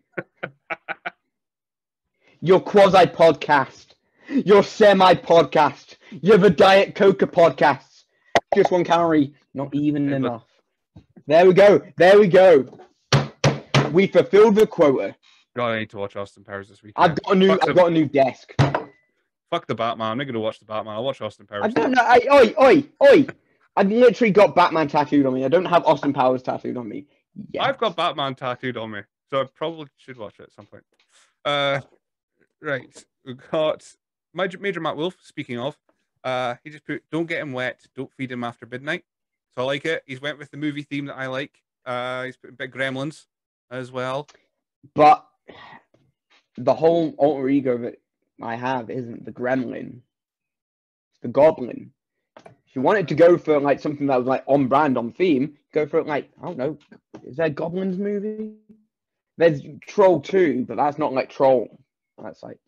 Your quasi podcast. Your semi podcast. You're the Diet Coke podcasts. Just one calorie. Not even Hey, look. enough. There we go. There we go. We fulfilled the quota. God, I need to watch Austin Powers this weekend. I've got a new. Fuck I've the, got a new desk. fuck the Batman. I'm not gonna watch the Batman. I'll watch Austin Powers. I don't know. I, oi, oi, oi. I've literally got Batman tattooed on me. I don't have Austin Powers tattooed on me. Yet. I've got Batman tattooed on me, so I probably should watch it at some point. Uh, right. We've got Major, Major Matt Wolf. Speaking of, uh, he just put, "Don't get him wet. Don't feed him after midnight." So I like it. He's went with the movie theme that I like. Uh, he's put Big Gremlins as well. But the whole alter ego that I have isn't the gremlin. It's the goblin. If you wanted to go for like something that was like on brand, on theme, go for it like, I don't know, is there a Goblins movie? There's Troll two, but that's not like Troll. That's like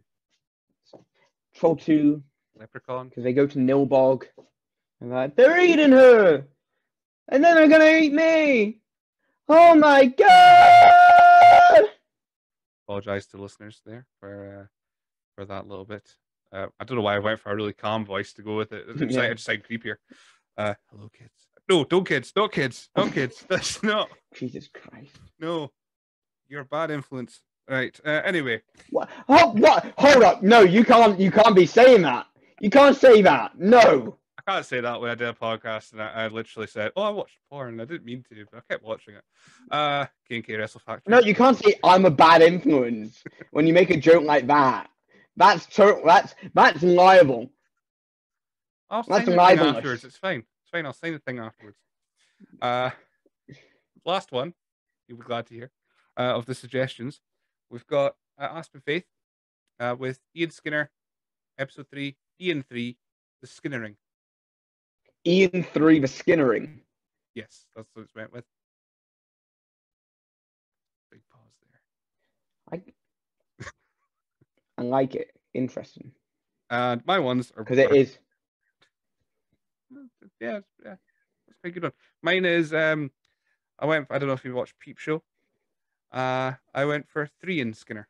Troll two. Leprechaun. Because they go to Nilbog and like, they're eating her! And then they're gonna eat me! Oh my god! Apologize to listeners there for uh, for that little bit. Uh, I don't know why I went for a really calm voice to go with it. It Yeah. just sounded creepier. Uh, hello, kids. No, don't kids. Not kids. Not kids. That's not. Jesus Christ. No. You're a bad influence. Right. Uh, anyway. What? Oh, what? Hold up. No, you can't. You can't be saying that. You can't say that. No. I can't say that when I did a podcast and I, I literally said, "Oh, I watched porn." I didn't mean to, but I kept watching it. Uh, K and K Wrestle Factory. No, you can't say I'm a bad influence when you make a joke like that. That's to- That's that's liable. I'll That's sign the thing libelous. afterwards. It's fine. It's fine. I'll sign the thing afterwards. Uh, last one. You'll be glad to hear. Uh, of the suggestions, we've got uh, Aspen Faith uh, with Ian Skinner, episode three, Ian three, the Skinnering. Ian three, the Skinnering. Yes, that's what it's meant with. Big pause there. I I like it. Interesting. And my ones are Because it is. Yeah, yeah, that's a pretty good one. Mine is um, I went. I don't know if you watched Peep Show. Uh, I went for three in Skinner.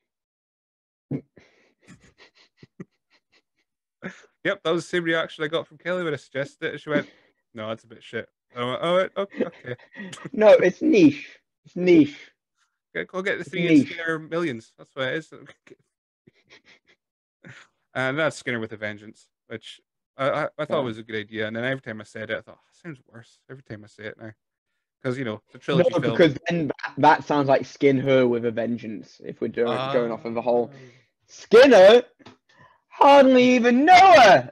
Yep, that was the same reaction I got from Kelly when I suggested it. She went, "No, that's a bit shit." I went, "Oh, okay, okay." No, it's niche. It's niche. Okay, go get the It's three in niche. Skinner millions. That's what it is. And that's Skinner with a Vengeance, which I, I, I thought Yeah. was a good idea. And then every time I said it, I thought, oh, sounds worse every time I say it now. Because, you know, it's a No, trilogy film. because then that, that sounds like Skin Her with a Vengeance. If we're doing, Ah. going off of the whole Skinner, hardly even know her.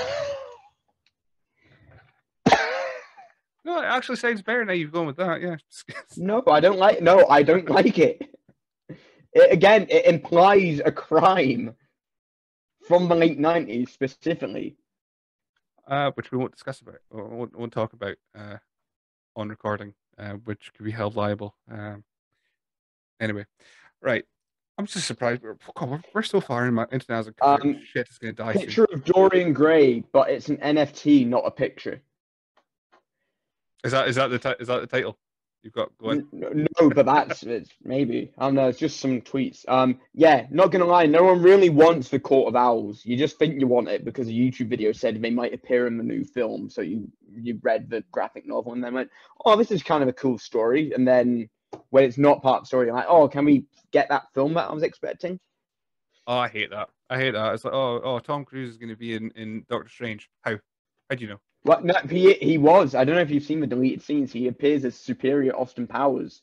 No, it actually sounds better now you've gone with that, yeah. No, I don't like. No, I don't like it. It again, it implies a crime from the late nineties specifically. Uh, which we won't discuss about, or won't, won't talk about uh, on recording, uh, which could be held liable. Um, anyway, right. I'm just surprised. We're, God, we're, we're so far in my, into now as a career. Um, Shit is going to die soon. Picture of Dorian Gray, but it's an N F T, not a picture. Is that is that the ti- is that the title you've got going? N- No, but that's it's maybe. I don't know. It's just some tweets. Um, yeah, not gonna lie. No one really wants the Court of Owls. You just think you want it because a YouTube video said they might appear in the new film. So you you read the graphic novel and then went, oh, this is kind of a cool story. And then when it's not part of the story, you're like, oh, can we get that film that I was expecting? Oh, I hate that. I hate that. It's like, oh, oh, Tom Cruise is going to be in, in Doctor Strange. How? How do you know? What? No, he he was. I don't know if you've seen the deleted scenes. He appears as Superior Austin Powers.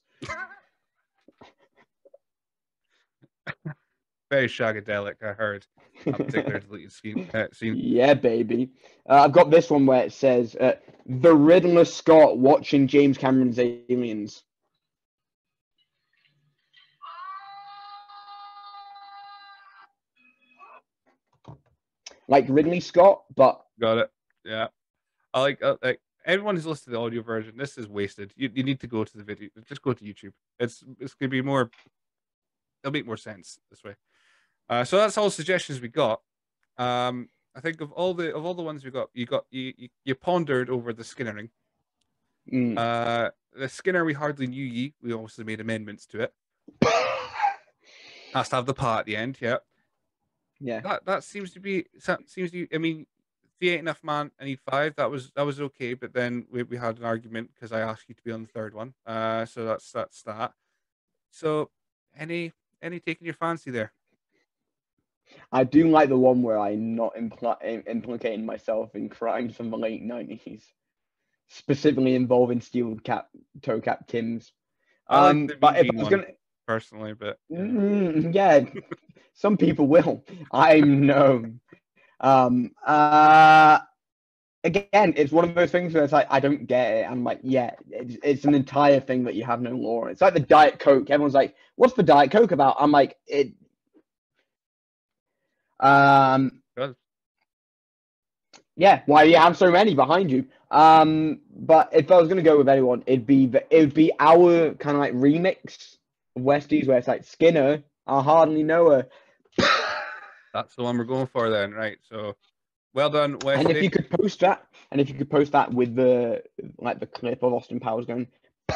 Very shagadelic, I heard. That particular deleted scheme, uh, scene. Yeah, baby. Uh, I've got this one where it says, uh, "The Riddler Scott watching James Cameron's Aliens." like Ridley Scott, but Got it. Yeah. I like, uh, like everyone who's listened to the audio version. This is wasted. You you need to go to the video. Just go to YouTube. It's it's gonna be more. It'll make more sense this way. Uh, so that's all the suggestions we got. Um, I think of all the of all the ones we got, you got you you, you pondered over the Skinnering. mm. Uh, the Skinner we hardly knew ye. We obviously made amendments to it. Has to have the pa at the end. Yeah. yeah. That that seems to be seems to. I mean, the ain't enough man. I need five. That was that was okay, but then we, we had an argument because I asked you to be on the third one. Uh, so that's that's that. So any any taking your fancy there? I do like the one where I'm not impl- implicating myself in crimes from the late nineties, specifically involving steel cap, toe cap Tims. I like Um, the but if V G I was one gonna, personally, but yeah. mm, yeah, some people will. I'm known. Um, uh, again, it's one of those things where it's like I don't get it. I'm like, yeah, it's, it's an entire thing that you have no law. It's like the Diet Coke. Everyone's like, "What's the Diet Coke about?" I'm like, it. Um, Good. yeah, why do you have so many behind you? Um, but if I was gonna go with anyone, it'd be the, it would be our kind of like remix of Westies, where it's like Skinner. I hardly know her. That's the one we're going for then, right? So well done, And if Westy. you could post that, and if you could post that with the like the clip of Austin Powers going,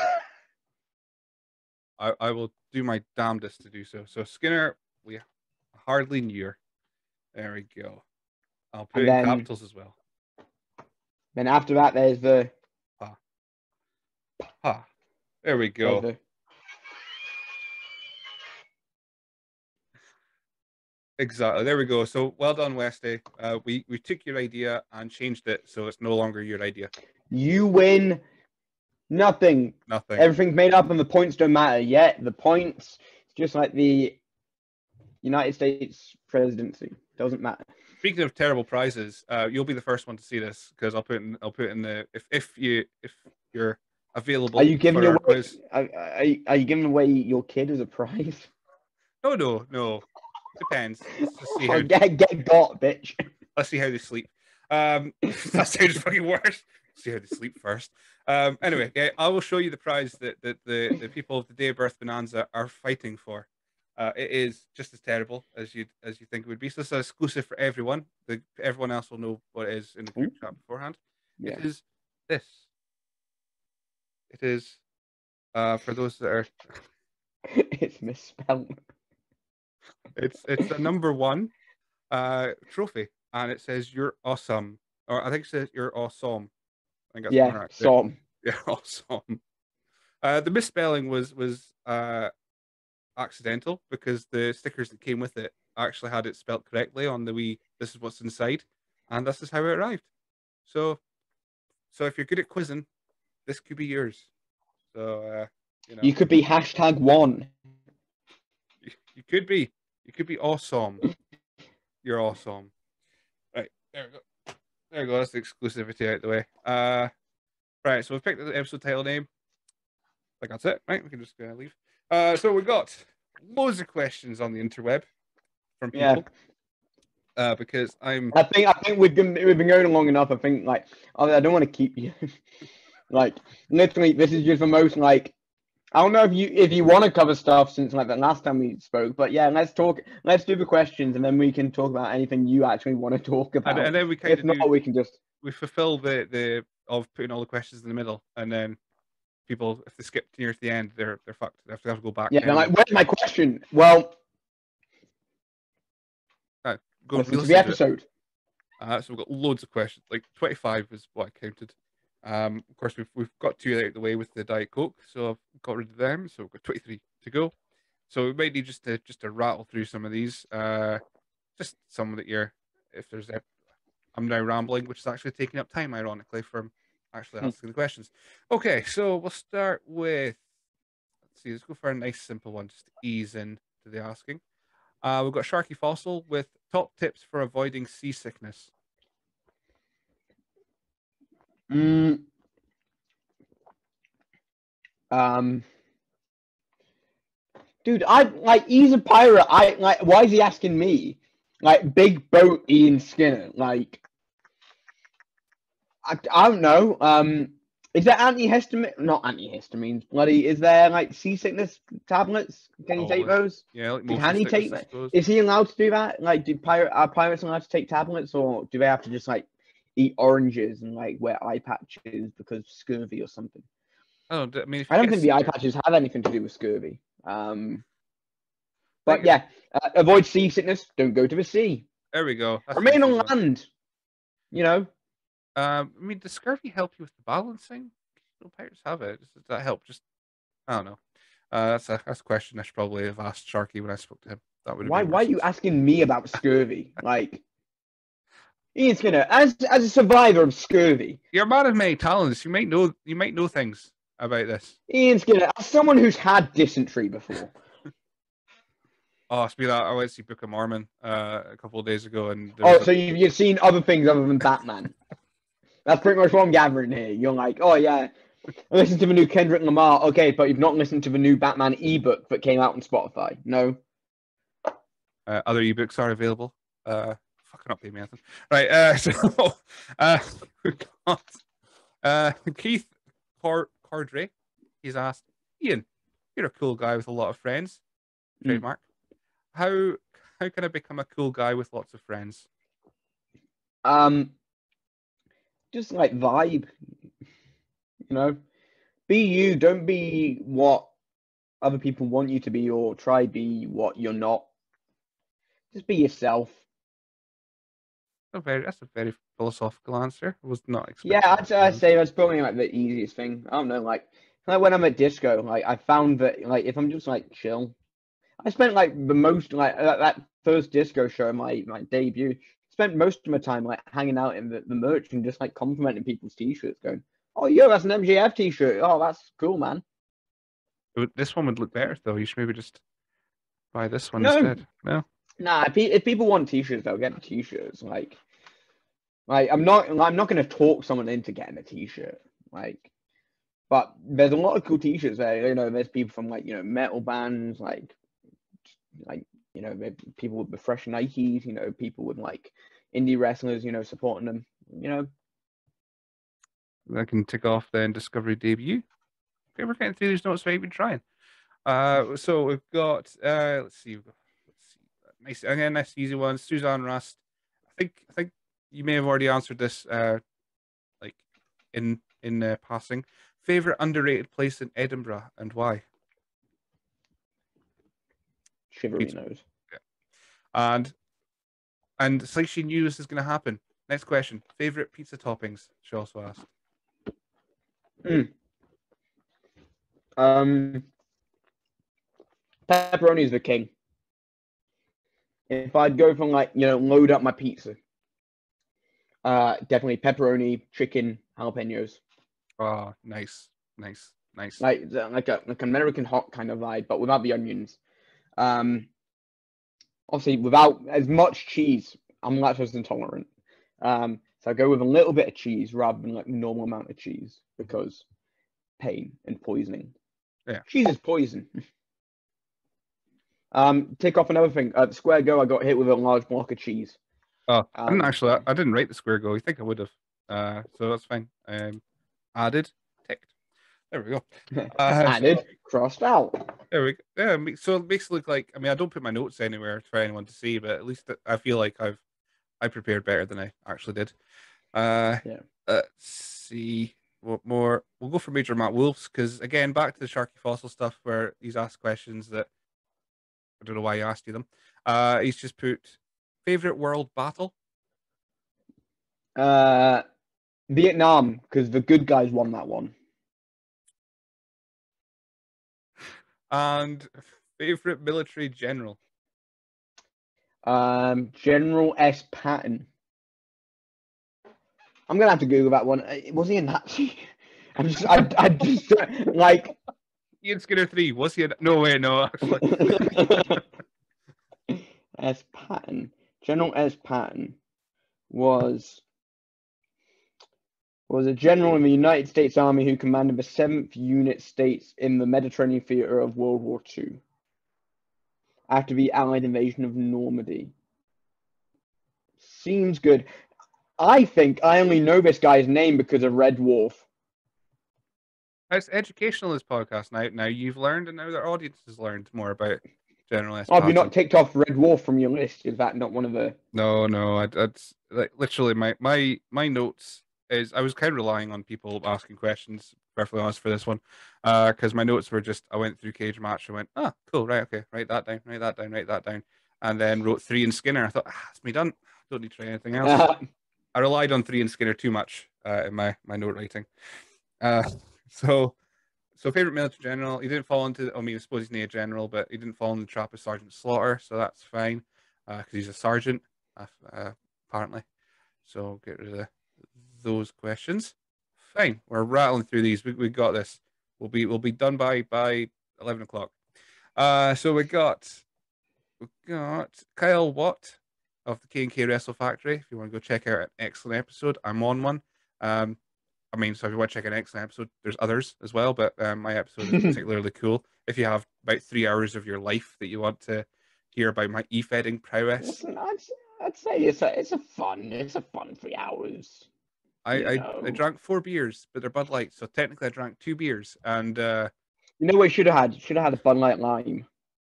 I, I will do my damnedest to do so. So Skinner, we hardly knew her. There we go. I'll put and it in then capitals as well. then after that there's the Ha. Ha. There we there's go. the Exactly. There we go. So well done, Westy. Uh, we we took your idea and changed it, so it's no longer your idea. you win nothing. Nothing. Everything's made up, and the points don't matter yet. The points, just like the United States presidency, doesn't matter. Speaking of terrible prizes, uh, you'll be the first one to see this because I'll put in I'll put in the if if you if you're available Are you giving for our away? quiz. Are, are, you, are you giving away your kid as a prize? No, no, no. Depends. Let's just see how. get get got, bitch. Let's see how they sleep. Um, that sounds fucking worse. See how they sleep first. Um, anyway, yeah, I will show you the prize that, that the, the people of the Day of Birth Bonanza are fighting for. Uh, it is just as terrible as you as you think it would be. So it's exclusive for everyone. The, everyone else will know what it is in the group Ooh. chat beforehand. Yeah. It is this. It is uh, for those that are. It's misspelled. It's it's a number one uh, trophy, and it says "You're awesome," or I think it says "You're awesome." I think that's Yeah, more accurate. some. Yeah, awesome. Uh, the misspelling was was uh, accidental because the stickers that came with it actually had it spelt correctly on the wee. This is what's inside, and this is how it arrived. So, so if you're good at quizzing, this could be yours. So, uh, you know, You could be hashtag one. you, you could be, you could be awesome. You're awesome. Right there we go. There we go. That's the exclusivity out the way. Uh, right. So we've picked the episode title name. Like that's it, right? We can just uh, leave. Uh, so we got loads of questions on the interweb from people. Yeah. Uh, because I'm. I think I think we've been we've been going long enough. I think like I don't want to keep you. Like literally, this is just the most like. I don't know if you if you want to cover stuff since like the last time we spoke, but yeah, let's talk. Let's do the questions, and then we can talk about anything you actually want to talk about. And, and then we kind If of not, do. we can just. We fulfill the the of putting all the questions in the middle, and then people, if they skip near to the end, they're they're fucked. They have to, have to go back. Yeah, they're like, Anyway. where's my question? Well, Uh, go listen to listen the to it. episode. Uh, so we've got loads of questions. Like twenty-five is what I counted. Um, of course, we've we've got two out of the way with the Diet Coke, so I've got rid of them. So we've got twenty-three to go. So we might need just to just to rattle through some of these. Uh, just some that you're. If there's a, I'm now rambling, which is actually taking up time, ironically, from actually Hmm. asking the questions. Okay, so we'll start with. Let's see. Let's go for a nice simple one, just to ease into the asking. Uh, we've got Sharky Fossil with top tips for avoiding seasickness. Mm. Um, dude, I like he's a pirate. I like. Why is he asking me? Like big boat Ian Skinner. Like I, I don't know. Um, is there antihistamine? Not antihistamines. Bloody, is there like seasickness tablets? Can you take Probably. those? Yeah, like Can motion he sickness, take I that? suppose. Is he allowed to do that? Like, do pirate are pirates allowed to take tablets, or do they have to just like eat oranges and like wear eye patches because of scurvy or something? I don't. I mean, if I you don't get think the eye severe, patches have anything to do with scurvy. Um, I but think if, yeah, uh, avoid seasickness. Don't go to the sea. there we go. That's the Remain easiest on one. land. You know. Um, I mean, does scurvy help you with the balancing? No pirates have it. Does that help? Just I don't know. Uh, that's a that's a question I should probably have asked Sharky when I spoke to him. That would have Why? been more Why are you sense. asking me about scurvy? Like, Ian Skinner, as as a survivor of scurvy, You're a man of many talents. You might know you might know things about this. Ian Skinner, as someone who's had dysentery before. Oh, speaking of that, I went to see Book of Mormon uh, a couple of days ago, and there Oh, was a so you've, you've seen other things other than Batman. That's pretty much what I'm gathering here. You're like, oh yeah, I listened to the new Kendrick Lamar. Okay, but you've not listened to the new Batman ebook that came out on Spotify. No. uh, other ebooks are available. Uh, fucking up, pay me anything. Right. Uh, so uh, we got uh, Keith Cord- Cordray. He's asked, Ian, you're a cool guy with a lot of friends. Mm. Trademark. How how can I become a cool guy with lots of friends? Um, just like vibe, you know. Be you. Don't be what other people want you to be, or try be what you're not. Just be yourself. A very that's a very philosophical answer. I was not Yeah, expecting that I'd, to be I'd honest. say that's probably like the easiest thing. I don't know, like like when I'm at disco, like I found that like if I'm just like chill, I spent like the most like that, that first disco show, my my debut. Spent most of my time like hanging out in the, the merch and just like complimenting people's t-shirts, going, "Oh, yo, that's an M J F t-shirt. Oh, that's cool, man." This one would look better though. You should maybe just buy this one No, instead. No. nah. If, pe- if people want t-shirts, they'll get the t-shirts. Like, like I'm not I'm not gonna talk someone into getting a t-shirt. Like, but there's a lot of cool t-shirts there. You know, there's people from like you know metal bands, like like you know people with the fresh Nikes. You know, people with like indie wrestlers. You know, supporting them. You know. I can tick off then Discovery debut. Okay, we're getting through these notes without even trying. Uh, so we've got uh, let's see, let's see, nice again, nice easy one. Suzanne Rust. I think I think you may have already answered this, uh, like in in uh, passing. Favorite underrated place in Edinburgh and why? Chivalry Pizza. knows. Yeah. And and it's like she knew this is going to happen. Next question. Favorite pizza toppings? She also asked. Mm. Um, pepperoni is the king. If I'd go from like you know load up my pizza, uh, definitely pepperoni, chicken, jalapenos, Oh, nice, nice, nice. like like a like an American hot kind of vibe, but without the onions. Um, obviously without as much cheese. I'm lactose intolerant. Um, so I go with a little bit of cheese rather than like the normal amount of cheese because pain and poisoning. Yeah. Cheese is poison. um, tick off another thing. At Square Go, I got hit with a large block of cheese. Oh, I didn't Um, actually. I, I didn't write the square goal. You think I would have? Uh, so that's fine. Um, added, ticked. There we go. Uh, added, crossed out. there we go. Yeah, it makes- so it makes it look like. I mean, I don't put my notes anywhere for anyone to see, but at least I feel like I've I prepared better than I actually did. Uh, Yeah. let's see what more. We'll go for Major Matt Wolves because again, back to the Sharky Fossil stuff where he's asked questions that I don't know why he asked you them. Uh, he's just put favorite world battle. Uh, Vietnam, because the good guys won that one. And favorite military general. Um, General S. Patton. I'm gonna have to Google that one. Uh, Was he a Nazi? I'm just, I, I just like. Ian Skinner three. Was he? A... No way. No, actually. S. Patton. General S. Patton was was a general in the United States Army who commanded the seventh Unit States in the Mediterranean theater of World War Two after the Allied invasion of Normandy. Seems good. I think I only know this guy's name because of Red Dwarf. It's educational, this podcast. Now, now you've learned, and now their audience has learned more about General Oh, have you not Espartan. ticked off Red Dwarf from your list? Is that not one of the? No, no, I, that's like literally my my my notes is I was kind of relying on people asking questions, perfectly honest, for this one, uh, because my notes were just I went through Cage Match and went, ah, cool, right, okay, write that down, write that down, write that down, and then wrote Three and Skinner. I thought, ah, it's me done. Don't need to try anything else. I relied on Three and Skinner too much uh, in my my note writing. Uh, so so favorite military general. He didn't fall into. I mean, I suppose he's not a general, but he didn't fall in the trap of Sergeant Slaughter, so that's fine because uh, he's a sergeant uh, apparently. So get rid of those questions. Fine, we're rattling through these. We we got this. We'll be we'll be done by by eleven o'clock. Uh, so we got we got Kyle Watt of the K and K Wrestle Factory. If you want to go check out an excellent episode, I'm on one. Um, I mean, so if you want to check an excellent episode, there's others as well, but um, my episode is particularly cool. If you have about three hours of your life that you want to hear about my e-fedding prowess, Listen, I'd, I'd say it's a it's a fun it's a fun three hours. I, You I know, I drank four beers, but they're Bud Light, so technically I drank two beers, and uh, you know what you should have had? Should have had a Bud Light Lime.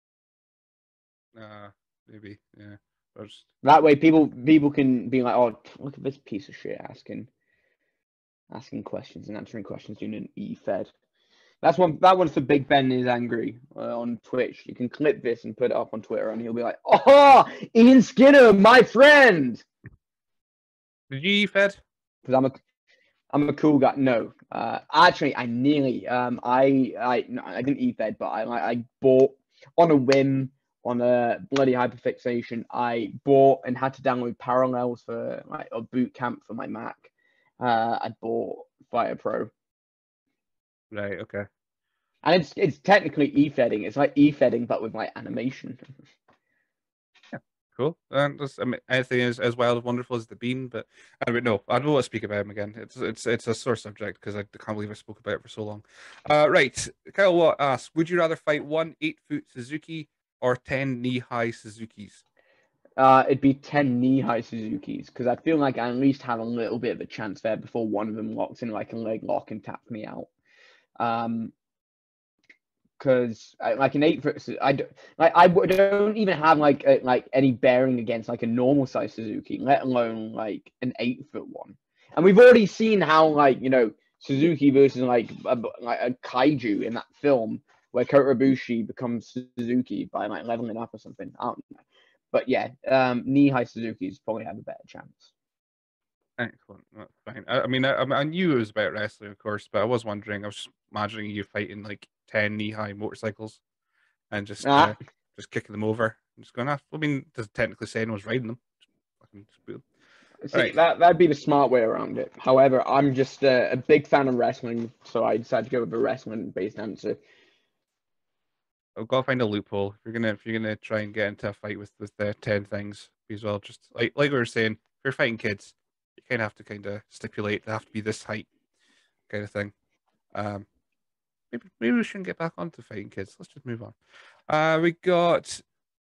uh, maybe yeah. Just... That way, people people can be like, "Oh, look at this piece of shit asking asking questions and answering questions doing an e-fed." That's one. That one's for Big Ben is angry uh, on Twitch. You can clip this and put it up on Twitter, and he'll be like, "Oh, Ian Skinner, my friend." Did you e-fed? Because I'm a I'm a cool guy. No, uh, actually, I nearly. Um, I I no, I didn't e-fed, but I I bought on a whim, on a bloody hyperfixation. I bought and had to download Parallels for like a boot camp for my Mac. Uh, I bought Fire Pro. Right. Okay. And it's it's technically e-fedding. It's like e-fedding, but with like animation. Yeah. Cool. And that's, I mean, anything is as wild and wonderful as the bean, but I mean, no, I don't want to speak about him again. It's it's it's a sore subject because I can't believe I spoke about it for so long. Uh, right. Kyle Watt asks, would you rather fight one eight foot Suzuki or ten knee high Suzukis? Uh, it'd be ten knee-high Suzukis because I feel like I at least have a little bit of a chance there before one of them locks in like a leg lock and taps me out. Um, because like an eight foot, I don't like I don't even have like a, like any bearing against like a normal size Suzuki, let alone like an eight foot one. And we've already seen how like you know Suzuki versus like a, like a kaiju in that film where Kota Ibushi becomes Suzuki by like leveling up or something. I don't know. But yeah, um, knee-high Suzuki's probably have a better chance. Excellent. That's fine. I, I mean, I, I knew it was about wrestling, of course, but I was wondering. I was just imagining you fighting like ten knee-high motorcycles and just Ah. uh, just kicking them over and just going. Ah, I mean, doesn't technically say anyone's riding them. Just them. See, Right. that that'd be the smart way around it. However, I'm just uh, a big fan of wrestling, so I decided to go with a wrestling-based answer. I've got to find a loophole. If you're gonna if you're gonna try and get into a fight with with the ten things as well, just like like we were saying, if you're fighting kids, you kind of have to kind of stipulate they have to be this height, kind of thing. Um, maybe maybe we shouldn't get back onto fighting kids. Let's just move on. Uh, we got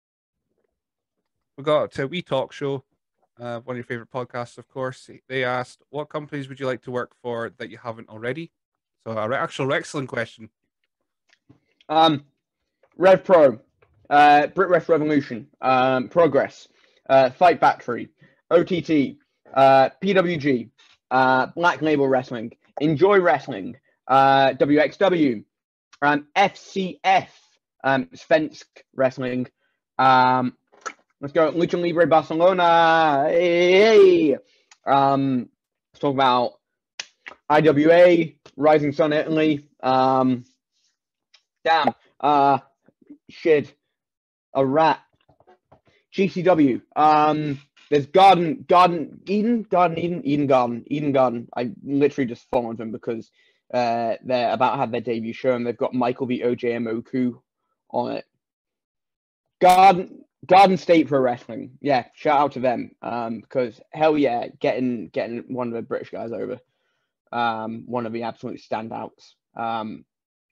we got a wee talk show. Uh, one of your favorite podcasts, of course. They asked, "What companies would you like to work for that you haven't already?" So, an actual excellent question. Um, Rev Pro, uh, Brit Ref Revolution, um, Progress, uh, Fight Factory, O T T, uh, P W G, uh, Black Label Wrestling, Enjoy Wrestling, uh, W X W, um, F C F, um, Svensk Wrestling. Um, let's go Lucha Libre Barcelona. Hey, um, let's talk about I W A, Rising Sun Italy. Um, damn. Uh, shit, a rat. G C W. Um, there's Garden, Garden, Eden, Garden, Eden, Eden Garden, Eden Garden. I literally just followed them because uh, they're about to have their debut show and they've got Michael the O J M Oku on it. Garden, Garden State Pro Wrestling. Yeah, shout out to them. Um, because hell yeah, getting getting one of the British guys over. Um, one of the absolute standouts. Um.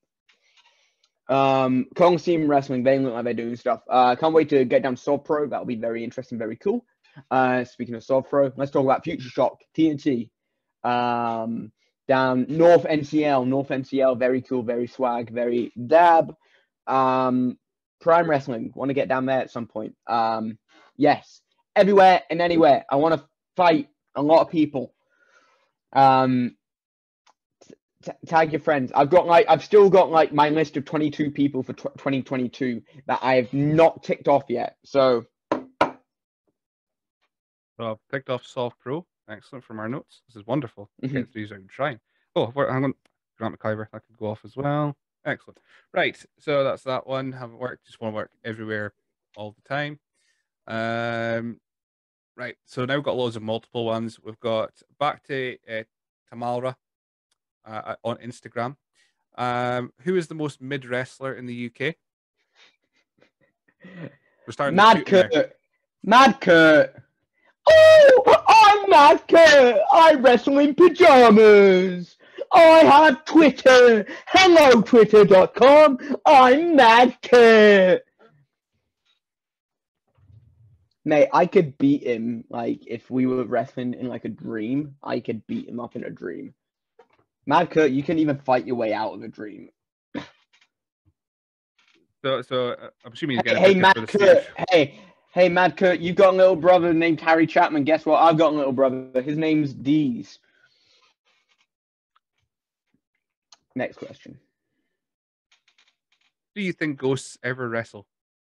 Um, Kong Steam Wrestling, they look like they're doing stuff. Uh, can't wait to get down to Soul Pro. That'll be very interesting, very cool. Uh, speaking of soft throw, let's talk about Future Shock, T N T. Um, down North N C L, North N C L, very cool, very swag, very dab. Um, Prime Wrestling, want to get down there at some point. Um, yes, everywhere and anywhere. I want to fight a lot of people. Um, t- tag your friends. I've got like, I've still got like my list of twenty-two people for tw- twenty twenty-two that I have not ticked off yet. So, So I've picked off Soft Pro. Excellent from our notes. This is wonderful. mhm. Get these out and trying. Oh, wait, hang on. Grant McIver, that could go off as well. Excellent. Right. So that's that one. Haven't worked. Just want to work everywhere all the time. Um, right. So now we've got loads of multiple ones. We've got back to uh, Tamalra uh, on Instagram. Um, who is the most mid wrestler in the U K? We're starting Mad shooting now. Kurt, Mad Kurt. Oh, I'm Mad Kurt. I wrestle in pajamas. I have Twitter. Hello, twitter dot com. I'm Mad Kurt. Mate, I could beat him, like, if we were wrestling in, like, a dream. I could beat him up in a dream. Mad Kurt, you can even fight your way out of a dream. So, so uh, I'm assuming he's Hey, getting hey a Mad for the Kurt. stage. Hey, hey, Mad Kurt, you've got a little brother named Harry Chapman. Guess what? I've got a little brother. His name's Dees. Next question. Do you think ghosts ever wrestle?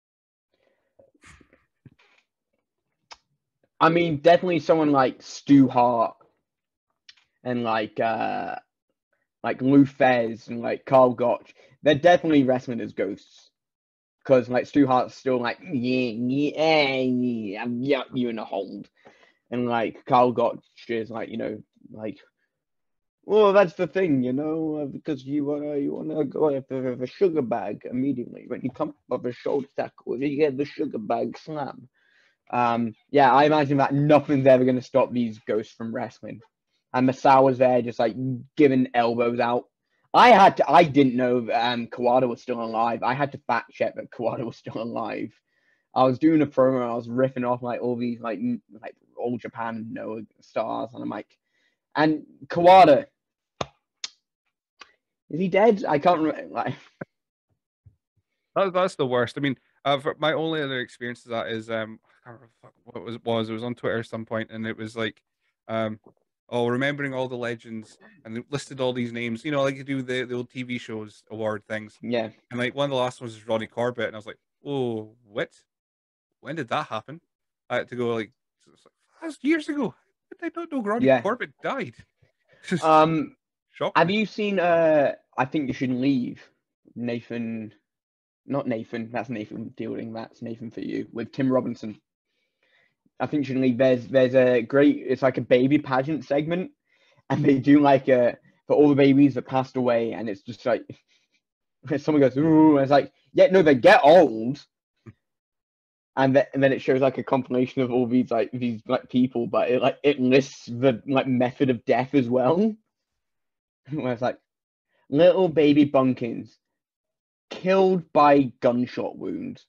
I mean, definitely someone like Stu Hart and like uh like Lou Fez and like Carl Gotch. They're definitely wrestling as ghosts. Because like Stu Hart's still like, yeah, yeah, yeah, I've got you in a hold. And like Carl Gotch is like, you know, like, well, that's the thing, you know, uh, because you wanna you wanna go after the sugar bag immediately when you come up with a shoulder tackle, you get the sugar bag slam. Um, yeah, I imagine that nothing's ever going to stop these ghosts from wrestling. And Masawa's there just like giving elbows out. I had to, I didn't know that um, Kawada was still alive. I had to fact check that Kawada was still alive. I was doing a promo and I was riffing off like all these like like old Japan Noah stars, and I'm like, and Kawada, is he dead? I can't remember. Like, That, that's the worst. I mean, uh, for my only other experience of that is um, I can't remember what it was. was. It was on Twitter at some point, and it was like, um, oh, remembering all the legends, and they listed all these names. You know, like you do the, the old T V shows award things, yeah, and like one of the last ones was Ronnie Corbett, and I was like, oh, what? When did that happen? I had to go like, that was years ago. How did I not know Ronnie yeah. Corbett died? Just Um, shocked have me. you seen? Uh, I think you should leave. Nathan. Not Nathan, that's Nathan Fielding, that's Nathan for you, with Tim Robinson. I think you should leave. There's there's a great, it's like a baby pageant segment, and they do like a, for all the babies that passed away, and it's just like, someone goes, ooh, and it's like, yeah, no, they get old. And, th- and then it shows like a compilation of all these like these like people, but it like it lists the like method of death as well. Where it's like little baby Bunkins killed by gunshot wounds.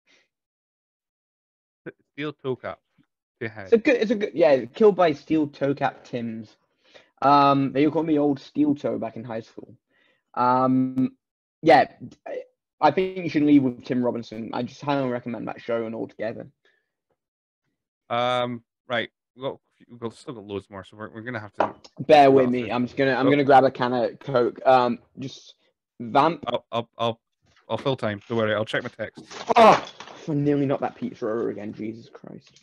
Steel toe cap to head. It's a good, it's a good, yeah, killed by steel toe cap Tims. Um, they called me old steel toe back in high school. Um, yeah, I think you should leave with Tim Robinson. I just highly recommend that show and all together. Um, right. We've got, we've got still got loads more, so we're, we're gonna have to Bear with me. I'm just gonna, I'm Oh. gonna grab a can of Coke. Um, just vamp. I'll, I'll, I'll, I'll fill time. Don't worry. I'll check my text. Oh, I nearly knocked that pizza over again. Jesus Christ.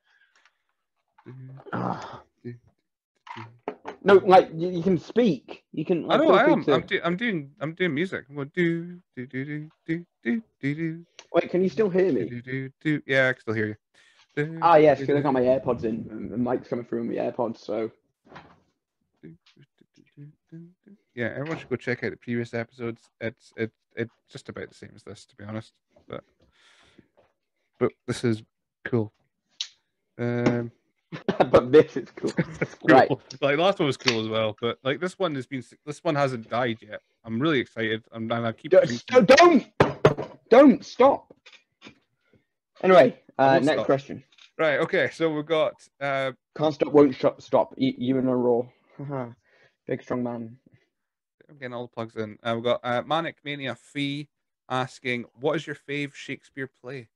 Ah. No, like you, you can speak. You can. I Like, know feel I free am. to- I'm, do, I'm doing. I'm doing music. I'm going do do do do do do do do. Wait, can you still hear me? Do, do, do. Yeah, I can still hear you. Do, Ah, yes, do, because I got my do, AirPods in. and The mic's coming through my AirPods, so. do, do, do, do, do. Yeah, everyone should go check out the previous episodes. It's it it's just about the same as this, to be honest. But but this is cool. Um. But this is cool. That's cool. Right. Like the last one was cool as well, but like this one has been. This one hasn't died yet. I'm really excited. I'm and I keep. Don't, jinxing it. don't, don't stop. Anyway, I uh, won't next stop. question. Right. Okay. So we've got. Uh, Can't stop, won't shop, stop. You, you in a raw. Big strong man. I'm getting all the plugs in. Uh, we've got uh, Manic Mania Fee asking, "What is your fave Shakespeare play?"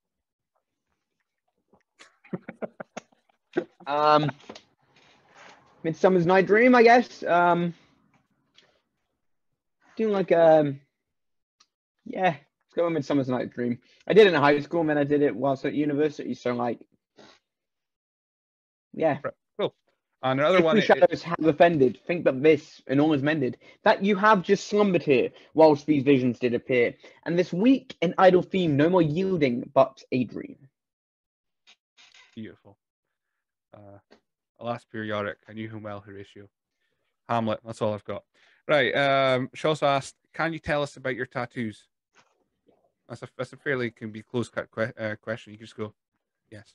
Um, Midsummer's Night Dream, I guess. Um, doing like um, yeah, let's go with Midsummer's Night Dream. I did it in high school, and then I did it whilst at university. So like, yeah. Right, cool. And another If one. the It, it, shadows have offended, think that this, and all is mended, that you have just slumbered here, whilst these visions did appear. And this weak and idle theme, no more yielding, but a dream. beautiful. Uh, Alas, periodic. I knew him well, Horatio. Hamlet. That's all I've got. Right. Um, she also asked, "Can you tell us about your tattoos?" That's a that's a fairly can be close cut que- uh, question. You can just go, yes.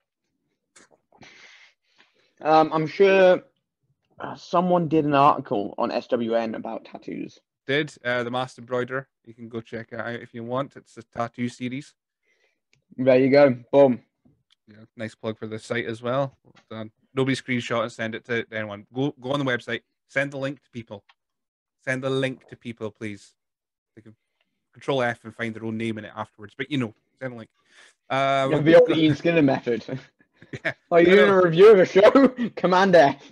Um, I'm sure uh, someone did an article on S W N about tattoos. Did uh, the Master Embroiderer? You can go check it out if you want. It's a tattoo series. There you go. Boom. Yeah, nice plug for the site as well. Well done. Nobody screenshot and send it to anyone. Go go on the website. Send the link to people. Send the link to people, please. They can control F and find their own name in it afterwards. But you know, send a link. Uh, Yeah, we've the old got, Ian Skinner method. yeah, Are you no, doing no. a review of a show? Command F.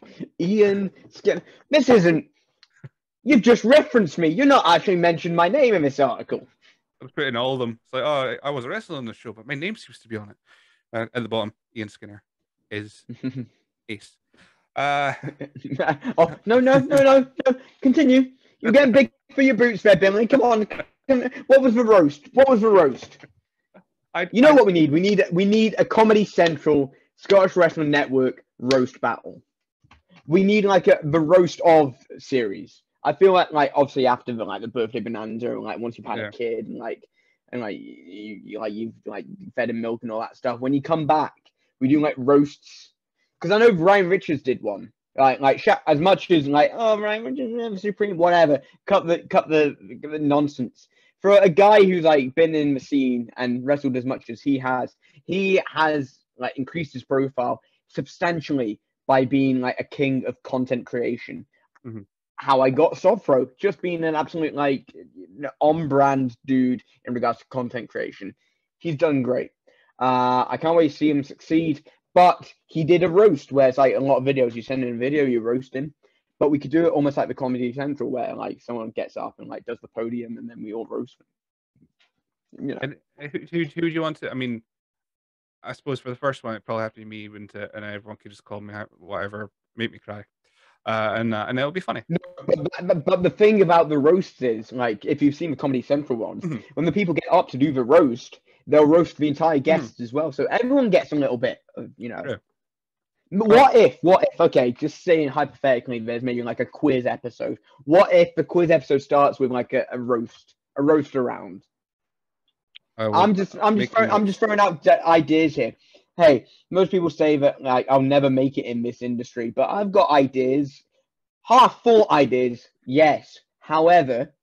Ian Skinner. This isn't. You've just referenced me. You're not actually mentioned my name in this article. I was putting all of them. It's like, oh, I was a wrestler on the show, but my name seems to be on it. Uh, at the bottom, Ian Skinner is ace. Uh, Oh no no no no no! Continue. You're getting big for your boots there, Billy. Come on. What was the roast? What was the roast? I, You know I, what we need? We need we need a Comedy Central Scottish Wrestling Network roast battle. We need like a the roast of series. I feel like like obviously after the like the birthday bonanza, and like once you've had yeah, a kid and like and like you, you like you've like fed him milk and all that stuff. When you come back, we do like roasts because I know Ryan Richards did one. Like like as much as like oh Ryan Richards supreme whatever cut the cut the, the nonsense for a guy who's like been in the scene and wrestled as much as he has. He has like increased his profile substantially by being like a king of content creation. mm-hmm. How I got Sofro, just being an absolute like on brand dude in regards to content creation. He's done great. Uh, I can't wait to see him succeed. But he did a roast where it's like a lot of videos. You send in a video, you roast him. But we could do it almost like the Comedy Central, where like someone gets up and like does the podium, and then we all roast him. You know. And who, who, who do you want to? I mean, I suppose for the first one, it'd probably have to be me, wouldn't it? And everyone could just call me whatever, make me cry, uh, and uh, and it'll be funny. No, but, but, but the thing about the roasts is, like, if you've seen the Comedy Central ones, Mm-hmm. when the people get up to do the roast, they'll roast the entire guests mm-hmm. as well. So everyone gets a little bit of, you know. True. What if, what if, okay, just saying hypothetically, there's maybe like a quiz episode. What if the quiz episode starts with like a, a roast, a roast around? I will I'm just, I'm just, make throwing, I'm just throwing out ideas here. Hey, most people say that like I'll never make it in this industry, but I've got ideas, half full ideas, yes. However,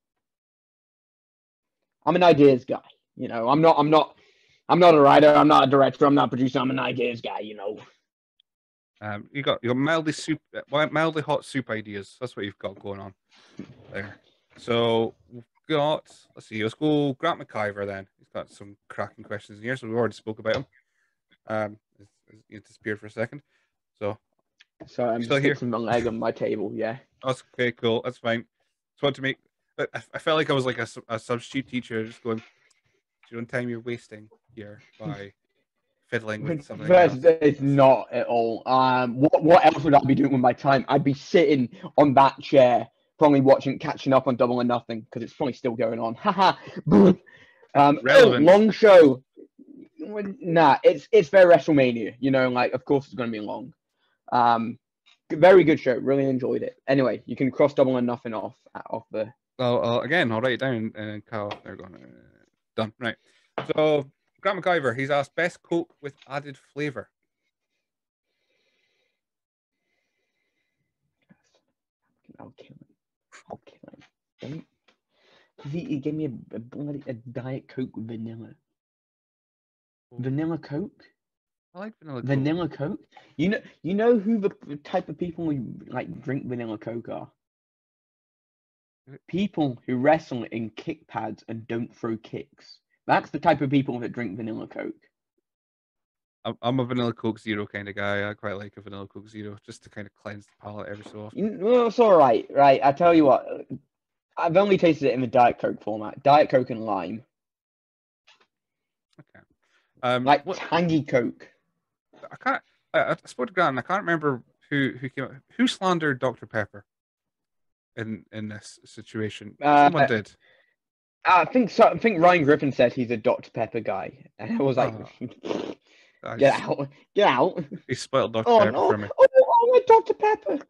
I'm an ideas guy. You know, I'm not, I'm not, I'm not a writer. I'm not a director. I'm not a producer. I'm an ideas guy. You know. Um, you got your mildly soup, mildly hot soup ideas. That's what you've got going on there. So we've got, let's see, let's go Grant McIver then. He's got some cracking questions in here, so we already spoke about him. Um, he disappeared for a second. So, so I'm still just here? fixing my leg on my table. Yeah. That's okay, cool. That's fine. Just want to make. I, I felt like I was like a, a substitute teacher, just going. Do you know time you're wasting here by fiddling with something First, else? it's not at all. Um, what what else would I be doing with my time? I'd be sitting on that chair, probably watching, catching up on Double or Nothing because it's probably still going on. Haha. um, oh, Relevant. long show. Nah, it's it's very WrestleMania. You know, like of course it's going to be long. Um, very good show. Really enjoyed it. Anyway, you can cross Double or Nothing off off the. Well, uh, again, I'll write it down and Kyle, they're going uh, done. Right. So Grant McIver, he's asked best Coke with added flavor. I'll kill him. I'll kill him. Don't. He, he gave me a, a, bloody- a Diet Coke with vanilla. Oh. Vanilla Coke? I like vanilla Coke. Vanilla Coke. You know, you know who the type of people who like drink vanilla Coke are? People who wrestle in kick pads and don't throw kicks. That's the type of people that drink vanilla Coke. I'm, I'm a vanilla Coke Zero kind of guy. I quite like a vanilla Coke Zero just to kind of cleanse the palate every so often. You, well, it's all right, right? I tell you what, I've only tasted it in the Diet Coke format. Diet Coke and lime. Okay. Um, Like what tangy Coke. I can't. I, I spoke to Grant. I can't remember who who came who slandered Doctor Pepper in in this situation. Uh, Someone did. I think so. I think Ryan Griffin said he's a Doctor Pepper guy, and I was like, Oh, I "Get just, out, get out!" he spoiled Doctor Oh Pepper no! for me. Oh, oh my Doctor Pepper!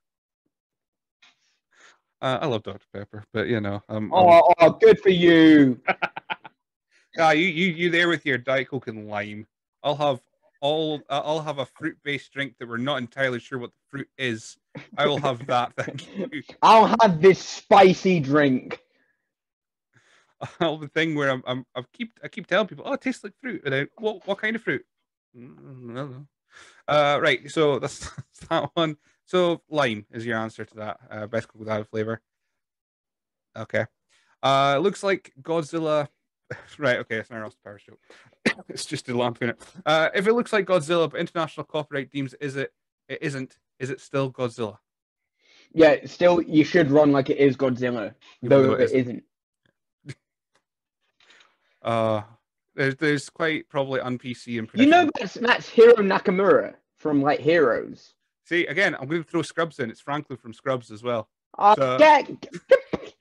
Uh, I love Doctor Pepper, but you know, um, um, Oh, oh, good for you. ah, you you you there with your Diet Coke and lime. I'll have all. I'll have a fruit-based drink that we're not entirely sure what the fruit is. I will have that. Thank you. I'll have this spicy drink. All the thing where I'm, I'm, I keep, I keep telling people, oh, it tastes like fruit. And I, what, what kind of fruit? Mm, I don't know. Uh, right. So that's, that's that one. So lime is your answer to that. Uh, best Coke without a flavor. Okay. Uh, looks like Godzilla. Right. Okay. It's not Ross Power Show. It's just a lamp in it. Uh, if it looks like Godzilla, but international copyright deems is it, it isn't. Is it still Godzilla? Yeah, still, you should run like it is Godzilla, Even though though it it isn't. isn't. Uh, there's, there's quite probably un P C and You know predictable. that's that's Hiro Nakamura from like Heroes. See, again, I'm going to throw Scrubs in. It's Franklin from Scrubs as well. Uh, So, get, get,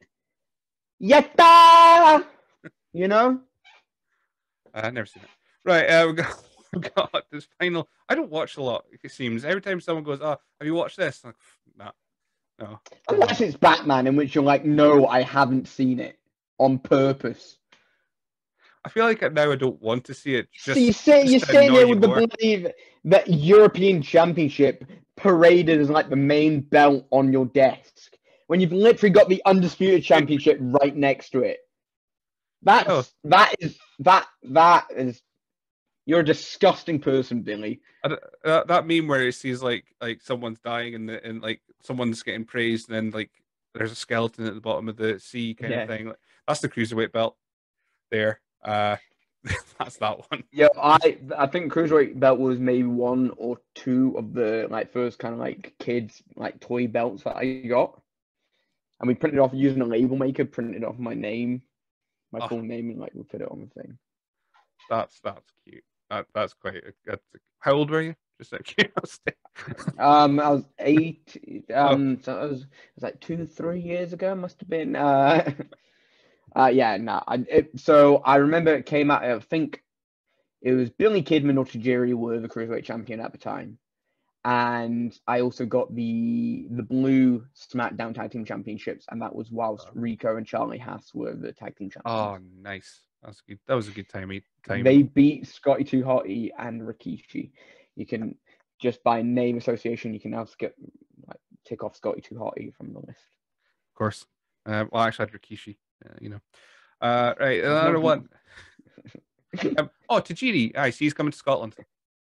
Yetta! You know? uh, I've never seen it. Right, uh, we got, we got this final. I don't watch a lot, it seems. Every time someone goes, oh, have you watched this? I'm like, nah, no. Unless it's Batman, in which you're like, no, I haven't seen it on purpose. I feel like now I don't want to see it So just, you say just you're to staying annoy there you with the more. belief that European Championship paraded as like the main belt on your desk when you've literally got the undisputed championship right next to it. That's Oh, that is that that is you're a disgusting person, Billy. I d- uh, that meme where it sees like like someone's dying and the and like someone's getting praised and then like there's a skeleton at the bottom of the sea kind of Yeah. thing. Like, that's the cruiserweight belt there. Uh, that's that one. Yeah, I I think cruiserweight belt was maybe one or two of the like first kind of like kids like toy belts that I got, and we printed off using a label maker, printed off my name, my Oh, full name, and like we put it on the thing. that's that's cute. That that's quite. A, that's a, how old were you? Just out of curiosity. Um, I was eight. Oh, Um, so it was, it was like two, three years ago. Must have been. Uh, uh yeah, no. I it, so I remember it came out. I think it was Billy Kidman or Tajiri were the cruiserweight champion at the time, and I also got the the blue SmackDown Tag Team Championships, and that was whilst Rico and Charlie Haas were the tag team champions. oh, nice. That's good. That was a good time. Time. They beat Scotty Too Hotty and Rikishi. You can just by name association, you can now skip like tick off Scotty Too Hotty from the list. Of course. Uh, well, actually, I had Rikishi. Uh, you know. Uh, right. No, Another he- one. Um, oh, Tajiri. I see. He's coming to Scotland.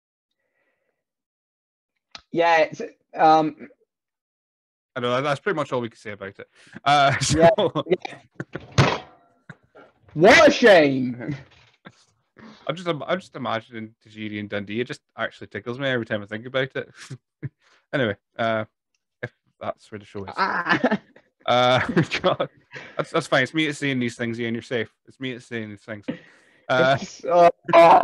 Yeah, it's, um, I know that's pretty much all we can say about it. Uh, so, Yeah. yeah. What a shame! I'm just I'm just imagining Tajiri and Dundee. It just actually tickles me every time I think about it. Anyway, uh, if that's where the show is, Ah. uh, God, that's that's fine. It's me that's saying these things, Ian. You're safe. It's me that's saying these things. Uh, It's, uh, uh,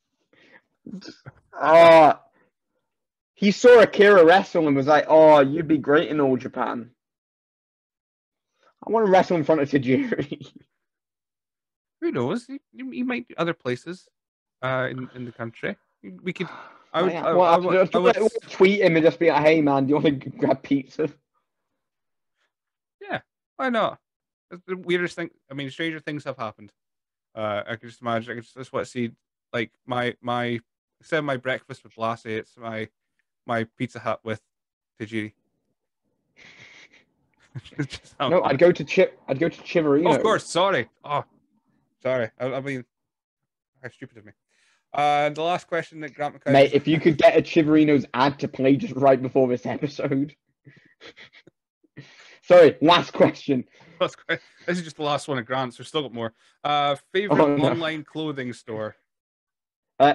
uh, he saw Akira wrestle and was like, "Oh, you'd be great in All Japan. I want to wrestle in front of Tajiri." who knows? You, you might do other places, uh, in in the country. We could. I would. Like, I, well, I, I'll would. just I would. tweet him and just be like, "Hey, man, do you want to grab pizza?" Yeah. Why not? That's the weirdest thing. I mean, stranger things have happened. Uh, I can just imagine. I can just, just want to see like my my instead of my breakfast with Blassie, it's my my Pizza Hut with Tajiri. Just how No, bad. I'd go to Chip. I'd go to Oh, of Chivarino. course. Sorry. Oh, sorry. I, I mean, how stupid of me. Uh, the last question that Grant McCoy Mate, if you could get a Chiverino's ad to play just right before this episode. Sorry, last question. This is just the last one of Grant's. We've still got more. Uh, favorite Oh, no. online clothing store? Uh,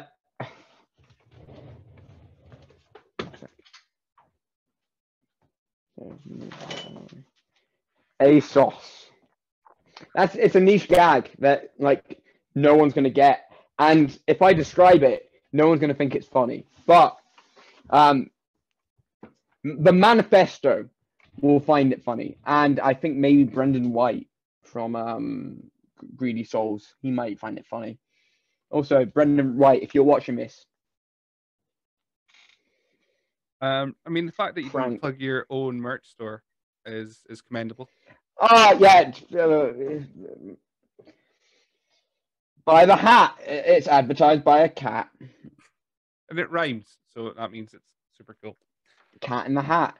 ASOS. That's it's a niche gag that like no one's gonna get, and if I describe it, no one's gonna think it's funny. But um, the manifesto will find it funny, and I think maybe Brendan White from um, Greedy Souls, he might find it funny. Also, Brendan White, if you're watching this, Um, I mean, the fact that you can Frank. plug your own merch store is is commendable. Oh yeah, uh, by the hat. It's advertised by a cat. And it rhymes, so that means it's super cool. Cat in the hat.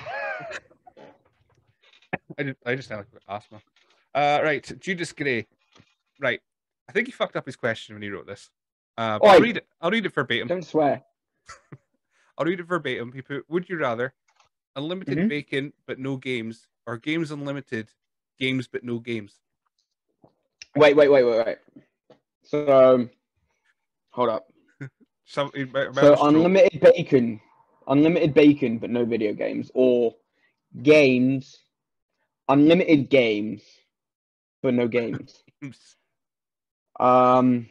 I just, I just sound like asthma. Uh, right, Judas Gray. Right, I think he fucked up his question when he wrote this. Uh, but I'll read it. I'll read it verbatim. Don't swear. I'll read it verbatim. He put, "Would you rather unlimited Mhm. bacon but no games, or games unlimited, games but no games?" Wait, wait, wait, wait, wait. So, um, hold up. Some, he might- might have a So stroke. unlimited bacon, unlimited bacon, but no video games, or games, unlimited games, but no games. Um,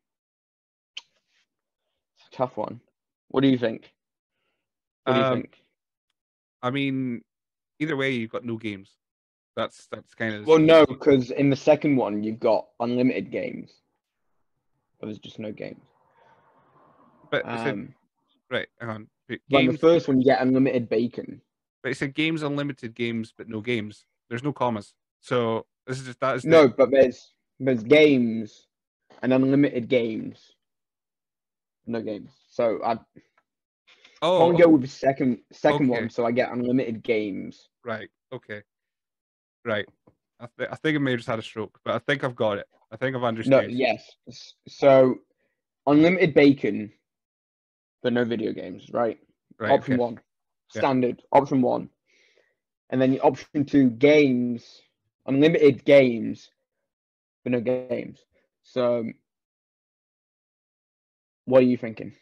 tough one. What do you think? What do you Um, think? I mean, either way, you've got no games. That's that's kind of Well, no, because in the second one you've got unlimited games, but there's just no games. But it said, Um, right, hang on. But but in the games, first one you get unlimited bacon. but it said games unlimited games but no games. There's no commas. So this is just that is the No, but there's there's games and unlimited games, no games. So I oh can't go with the second second okay. one, so I get unlimited games. Right. Okay. Right. I, th- I think I may have just had a stroke, but I think I've got it. I think I've No, understood. yes. So unlimited bacon, but no video games, right? Right. Option Okay. one, Yeah. standard. Option one, and then option two, games, unlimited games, but no games. So, what are you thinking?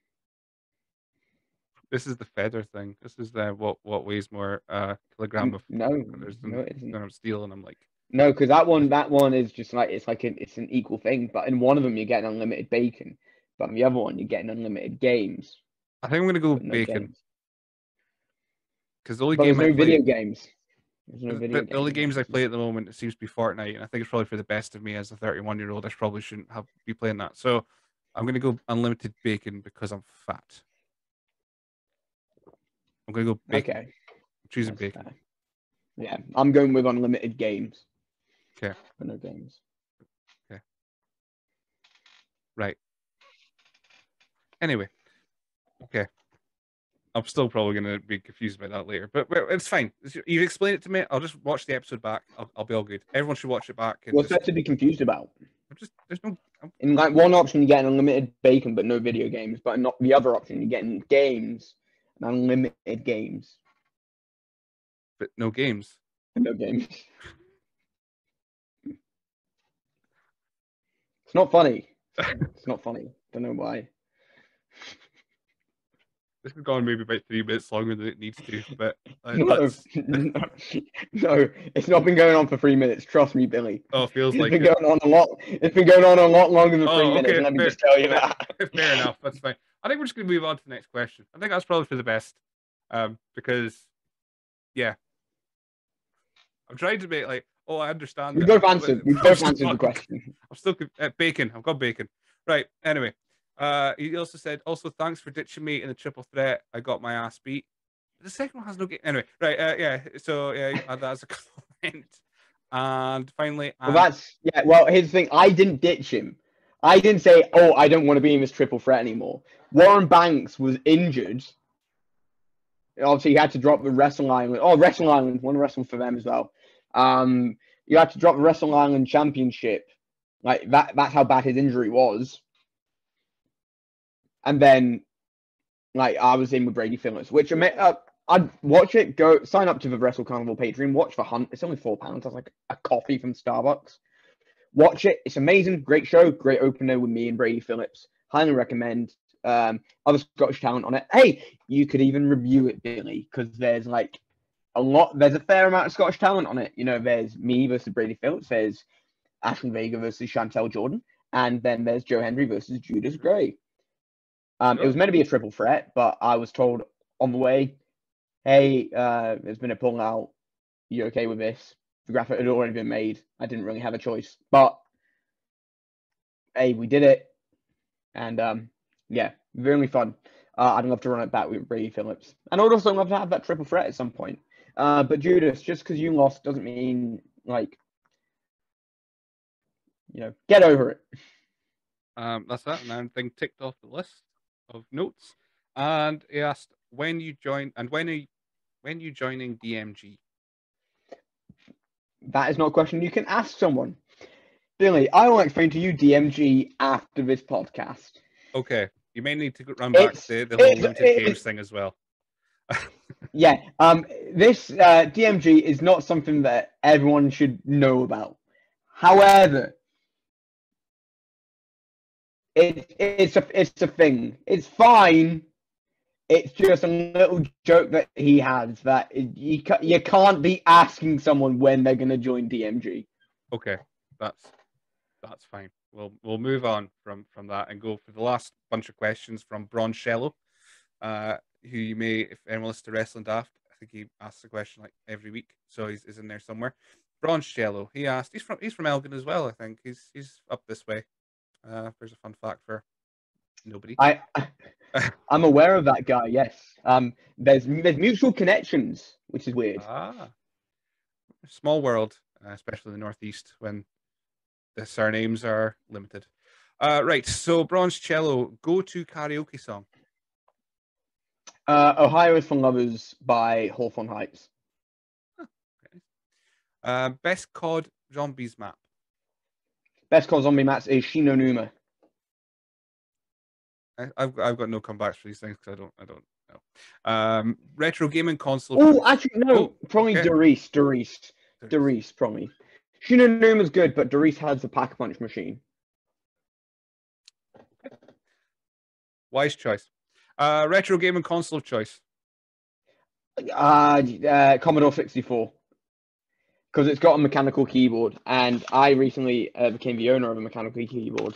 This is the feather thing. This is the what what weighs more uh kilogram of No, feathers no, than, it isn't. than of steel, and I'm like, No, because that one, that one is just like it's like an, it's an equal thing. But in one of them, you're getting unlimited bacon, but in the other one, you're getting unlimited games, I think I'm gonna go but no bacon games. because the only But game there's I no play, video games. There's no the, video the, the only games. games I play at the moment, it seems to be Fortnite, and I think it's probably for the best of me as a thirty-one year old. I probably shouldn't have be playing that. So I'm gonna go unlimited bacon because I'm fat. I'm gonna go bacon. Okay, I'm choosing that's bacon. fair. Yeah, I'm going with unlimited games. Okay. But no games. Okay. Right. Anyway. Okay. I'm still probably going to be confused about that later, but, but it's fine. You explain it to me. I'll just watch the episode back. I'll, I'll be all good. Everyone should watch it back. And What's just, there to be confused about? I'm just there's no. I'm, In like one option, you're getting unlimited bacon, but no video games. But not the other option, you're getting games and unlimited games, but no games. and no games. It's not funny. It's not funny. Don't know why. This has gone maybe about three minutes longer than it needs to, but uh, No, that's. no, no, it's not been going on for three minutes. Trust me, Billy. Oh, feels It's like been it. going on a lot. It's been going on a lot longer than three Oh, minutes. okay. Let me Fair, just tell you fair, that. fair enough. That's fine. I think we're just going to move on to the next question. I think that's probably for the best, um, because yeah, I'm trying to make like, oh, I understand. We It. both I'm, answered. We I'm both still answered the not- question. I'm still uh, bacon. I've got bacon. Right. Anyway, uh, he also said, also thanks for ditching me in the triple threat. I got my ass beat. The second one has no game. Anyway, right. Uh, yeah. So yeah, add that as a comment. And finally, Well, and that's yeah. Well, here's the thing. I didn't ditch him. I didn't say, "Oh, I don't want to be in this triple threat anymore." Warren Banks was injured. Obviously, he had to drop the Wrestle Island. Oh, Wrestle Island, want to wrestle for them as well. Um, you had to drop the Wrestle Island Championship. Like that. That's how bad his injury was. and then like I was in with Brady Phillips, which I mean, uh, I'd watch it. Go sign up to the Wrestle Carnival Patreon. Watch the Hunt. It's only four pounds. That's like a coffee from Starbucks. Watch it. It's amazing. Great show. Great opener with me and Brady Phillips. Highly recommend. Um, other Scottish talent on it. Hey, you could even review it, Billy, because there's like a lot. There's a fair amount of Scottish talent on it. You know, there's me versus Brady Phillips. There's Ashley Vega versus Chantel Jordan, and then there's Joe Henry versus Judas Gray. Um, it was meant to be a triple threat, but I was told on the way, hey, uh, there's been a pull out. You okay with this? The graphic had already been made. I didn't really have a choice. But, hey, we did it. And, um, yeah, really fun. Uh, I'd love to run it back with Brady Phillips. And I'd also love to have that triple threat at some point. Uh, but, Judas, just because you lost doesn't mean, like, you know, get over it. Um, that's that. And everything ticked off the list of notes. And he asked when you join and when are you, when you joining D M G? That is not a question you can ask someone. Billy, I will explain to you D M G after this podcast. Okay, you may need to run back It's, to the whole it's, limited it's, games thing as well. yeah, um, this uh, D M G is not something that everyone should know about. However, it, it's a it's a thing. It's fine. It's just a little joke that he has that you you can't be asking someone when they're gonna join D M G. Okay, that's that's fine. We'll we'll move on from from that and go for the last bunch of questions from Bron Shello, uh, who you may, if anyone listens to Wrestling Daft, I think he asks the question like every week, so he's, he's in there somewhere. Bron Shello, he asked, he's from he's from Elgin as well, I think. He's he's up this way. Uh, there's a fun fact for nobody. I, I I'm aware of that guy. Yes. Um. There's there's mutual connections, which is weird. Ah, small world, uh, especially in the Northeast when the surnames are limited. Uh, right. So Bronze Cello, go to karaoke song. Uh, Ohio is for Lovers by Hawthorne Heights. Oh, okay. Uh, best C O D zombies map. Best call zombie mats is Shino Numa. I, I've I've got no comebacks for these things because I don't I don't know. Um, retro gaming console. Oh, actually no, oh, probably okay. Doris, Doris, Doris, probably. Shino Numa's good, but Doris has the pack punch machine. Okay. Wise choice. Uh, retro gaming console of choice. Uh, uh Commodore sixty-four. Because it's got a mechanical keyboard, and I recently uh, became the owner of a mechanical keyboard.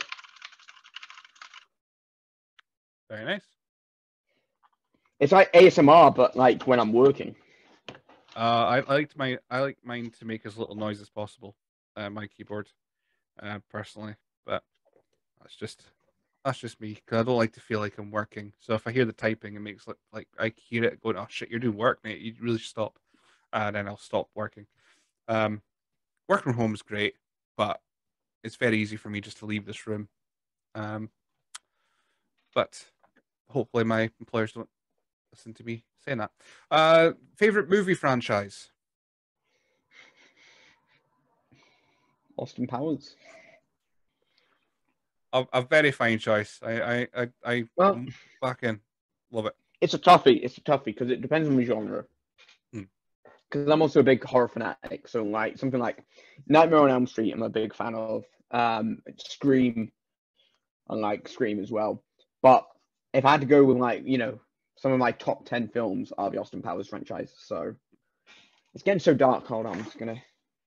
Very nice. It's like A S M R, but like when I'm working. Uh, I, I liked my I like mine to make as little noise as possible. Uh, my keyboard, uh, personally, but that's just that's just me because I don't like to feel like I'm working. So if I hear the typing, it makes like like I hear it going, "Oh shit, you're doing work, mate. You really should stop," and then I'll stop working. Um, working from home is great, but it's very easy for me just to leave this room. Um, but hopefully my employers don't listen to me saying that. Uh, favorite movie franchise? Austin Powers. A, a very fine choice. I I I, I well, back in. Love it. It's a toughie. It's a toughie because it depends on the genre. Because hmm. I'm also a big horror fanatic, so like something like Nightmare on Elm Street, I'm a big fan of. Um, Scream, I like Scream as well. But if I had to go with like you know some of my top ten films are the Austin Powers franchise. So it's getting so dark. Hold on, I'm just gonna.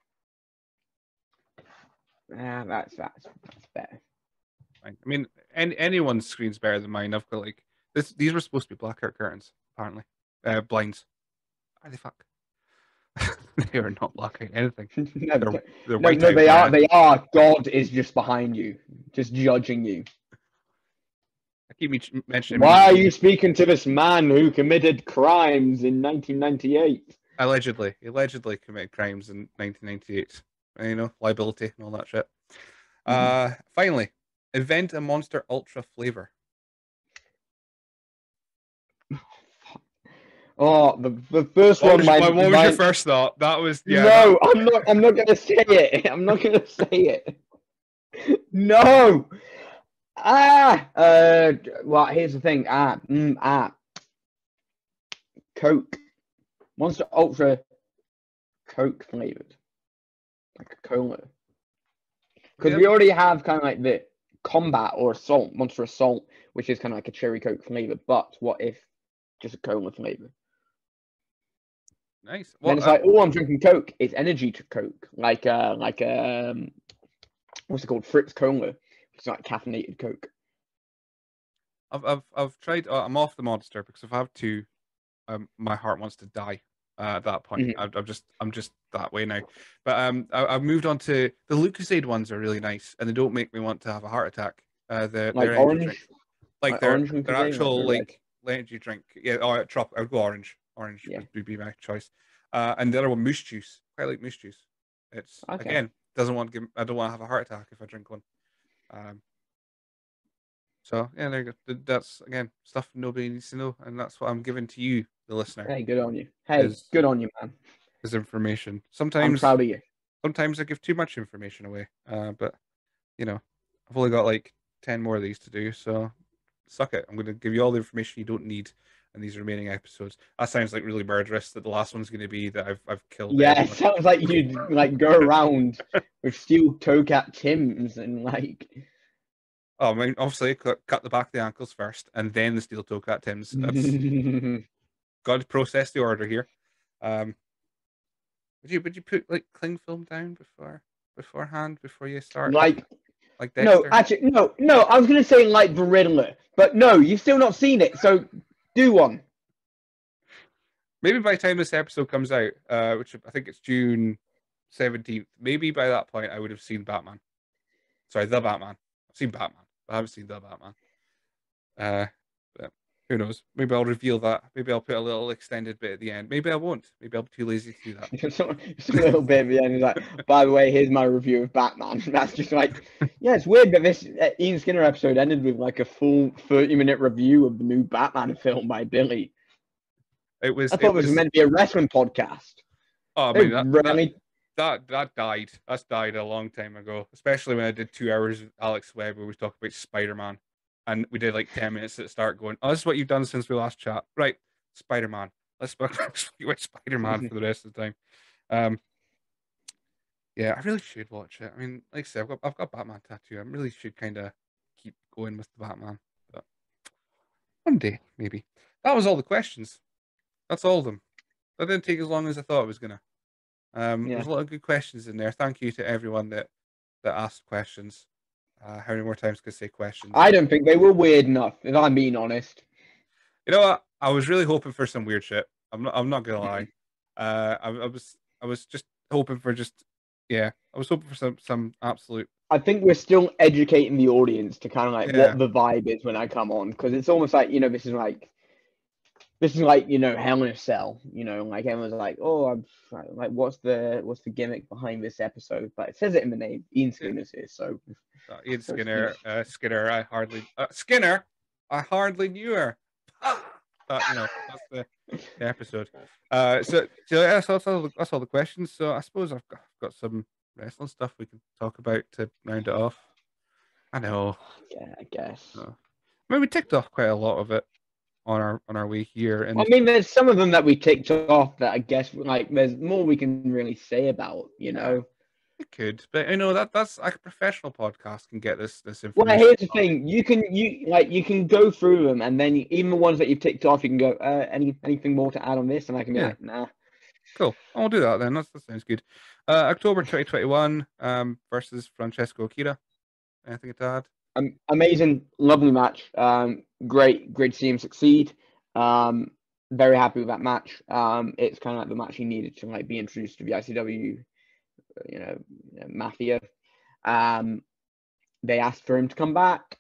Ah, that's that's that's better. I mean, any, anyone's screen's better than mine. I've got like this. These were supposed to be blackout curtains, apparently. Uh, blinds. Are they fuck? They are not blocking anything. no, they're, they're no, no they are. They are. God is just behind you, just judging you. I keep mentioning. Why are you speaking to this man who committed crimes in nineteen ninety-eight? Allegedly, allegedly committed crimes in nineteen ninety-eight. You know, liability and all that shit. Mm-hmm. Uh, finally, invent a Monster Ultra flavor. Oh, the, the first what one. Was, my, what was my... your first thought? That was yeah. No, that... I'm not. I'm not gonna say it. I'm not gonna say it. No. Ah, uh, well, here's the thing. Ah, mm, ah, Coke, Monster Ultra, Coke flavored, like a cola. Because Yeah, we already have kind of like the Combat or Assault, Monster Assault, which is kind of like a cherry Coke flavor. But what if just a cola flavor? nice. Then Well, it's uh, like, oh, I'm drinking Coke. It's energy to Coke, like uh, like um, what's it called, Fritz Cola. It's like caffeinated Coke. I've I've I've tried. Uh, I'm off the monster because if I have two, um, my heart wants to die. Uh, at that point, Mhm. I, I'm just I'm just that way now. But um, I, I've moved on to the Lucozade ones are really nice, and they don't make me want to have a heart attack. Uh, the Like their energy drink, orange, like like their orange their Lucozade, like actual the red. like energy drink. Yeah, oh, trop. I would go orange. Orange Yeah. would would be my choice. Uh, and the other one, moose juice. Quite like moose juice. It's Okay. again doesn't want to give. I don't want to have a heart attack if I drink one. Um, so yeah, there you go. That's again stuff nobody needs to know, and that's what I'm giving to you, the listener, Hey, good on you. Hey, is good on you, man. is information. I'm Sometimes, proud of you. sometimes I give too much information away. Uh, but you know, I've only got like ten more of these to do, so suck it. I'm going to give you all the information you don't need in these remaining episodes. That sounds like really murderous. That the last one's going to be that I've I've killed Yeah, it everyone. sounds like you'd like go around with steel toe cap Tims and like. Oh, I mean, obviously cut, cut the back of the ankles first, and then the steel toe cat Tims. That's got to process the order here. Um, would you would you put like cling film down before beforehand before you start like like no, Dexter? actually no, no. I was gonna say like the Riddler, but no, you've still not seen it, so do one. Maybe by the time this episode comes out, uh, which I think it's June seventeenth, maybe by that point I would have seen Batman. Sorry, the Batman. I've seen Batman, but I haven't seen the Batman. Uh, but who knows? Maybe I'll reveal that. Maybe I'll put a little extended bit at the end. Maybe I won't. Maybe I'll be too lazy to do that. Just a just a little bit at the end. It's like, by the way, here's my review of Batman. That's just like, yeah, it's weird that this uh, Ian Skinner episode ended with like a full thirty minute review of the new Batman film by Billy. It was. I It thought this was was. meant to be a wrestling podcast. Oh, I They mean that that really. that that died. That's died a long time ago. Especially when I did two hours with Alex Webb, where we talked about Spider Man, and we did like ten minutes at the start, going, "Oh, this is what you've done since we last chat." Right, Spider Man. Let's speak about Spider Man for the rest of the time. Um, yeah, I really should watch it. I mean, like I said, I've got I've got Batman tattoo. I really should kind of keep going with the Batman, but one day maybe. That was all the questions. That's all of them. That didn't take as long as I thought it was gonna. Um, Yeah. there's a lot of good questions in there. Thank you to everyone that that asked questions. Uh, how many more times could I say questions? I don't think they were weird enough, if I'm being honest. You know what? I was really hoping for some weird shit. I'm not. I'm not gonna lie. Uh, I, I was. I was just hoping for just. Yeah, I was hoping for some some absolute. I think we're still educating the audience to kind of like Yeah, what the vibe is when I come on, because it's almost like, you know, this is like this is like, you know, Hell in a Cell, you know, like everyone's like, oh, I'm like, what's the what's the gimmick behind this episode? But it says it in the name. Ian yeah. Skinner's here, so Uh, Ian so you know. Skinner. Uh, Skinner. I hardly. Uh, Skinner. I hardly knew her. But you know, that's the, the episode. Uh, so, so yeah, so that's all, the, that's all the questions. So I suppose I've got, got some wrestling stuff we can talk about to round it off. I know. Yeah, I guess. Uh, I mean, we ticked off quite a lot of it on our on our way here, I and mean, there's some of them that we ticked off that I guess like there's more we can really say about, you yeah, know. it could. But you know that that's like a professional podcast can get this this Well, information here's the across. thing: you can you like you can go through them, and then you, even the ones that you've ticked off, you can go, uh, any anything more to add on this, and I can be Yeah, like, nah. cool. I'll do that then. That's, that sounds good. Uh, October twenty twenty-one um, versus Francesco Akira. Anything to add? Um, amazing, lovely match. Um, great, great to see him succeed. Um, very happy with that match. Um, it's kind of like the match he needed to like be introduced to the I C W, you know, you know, Mafia. Um, they asked for him to come back.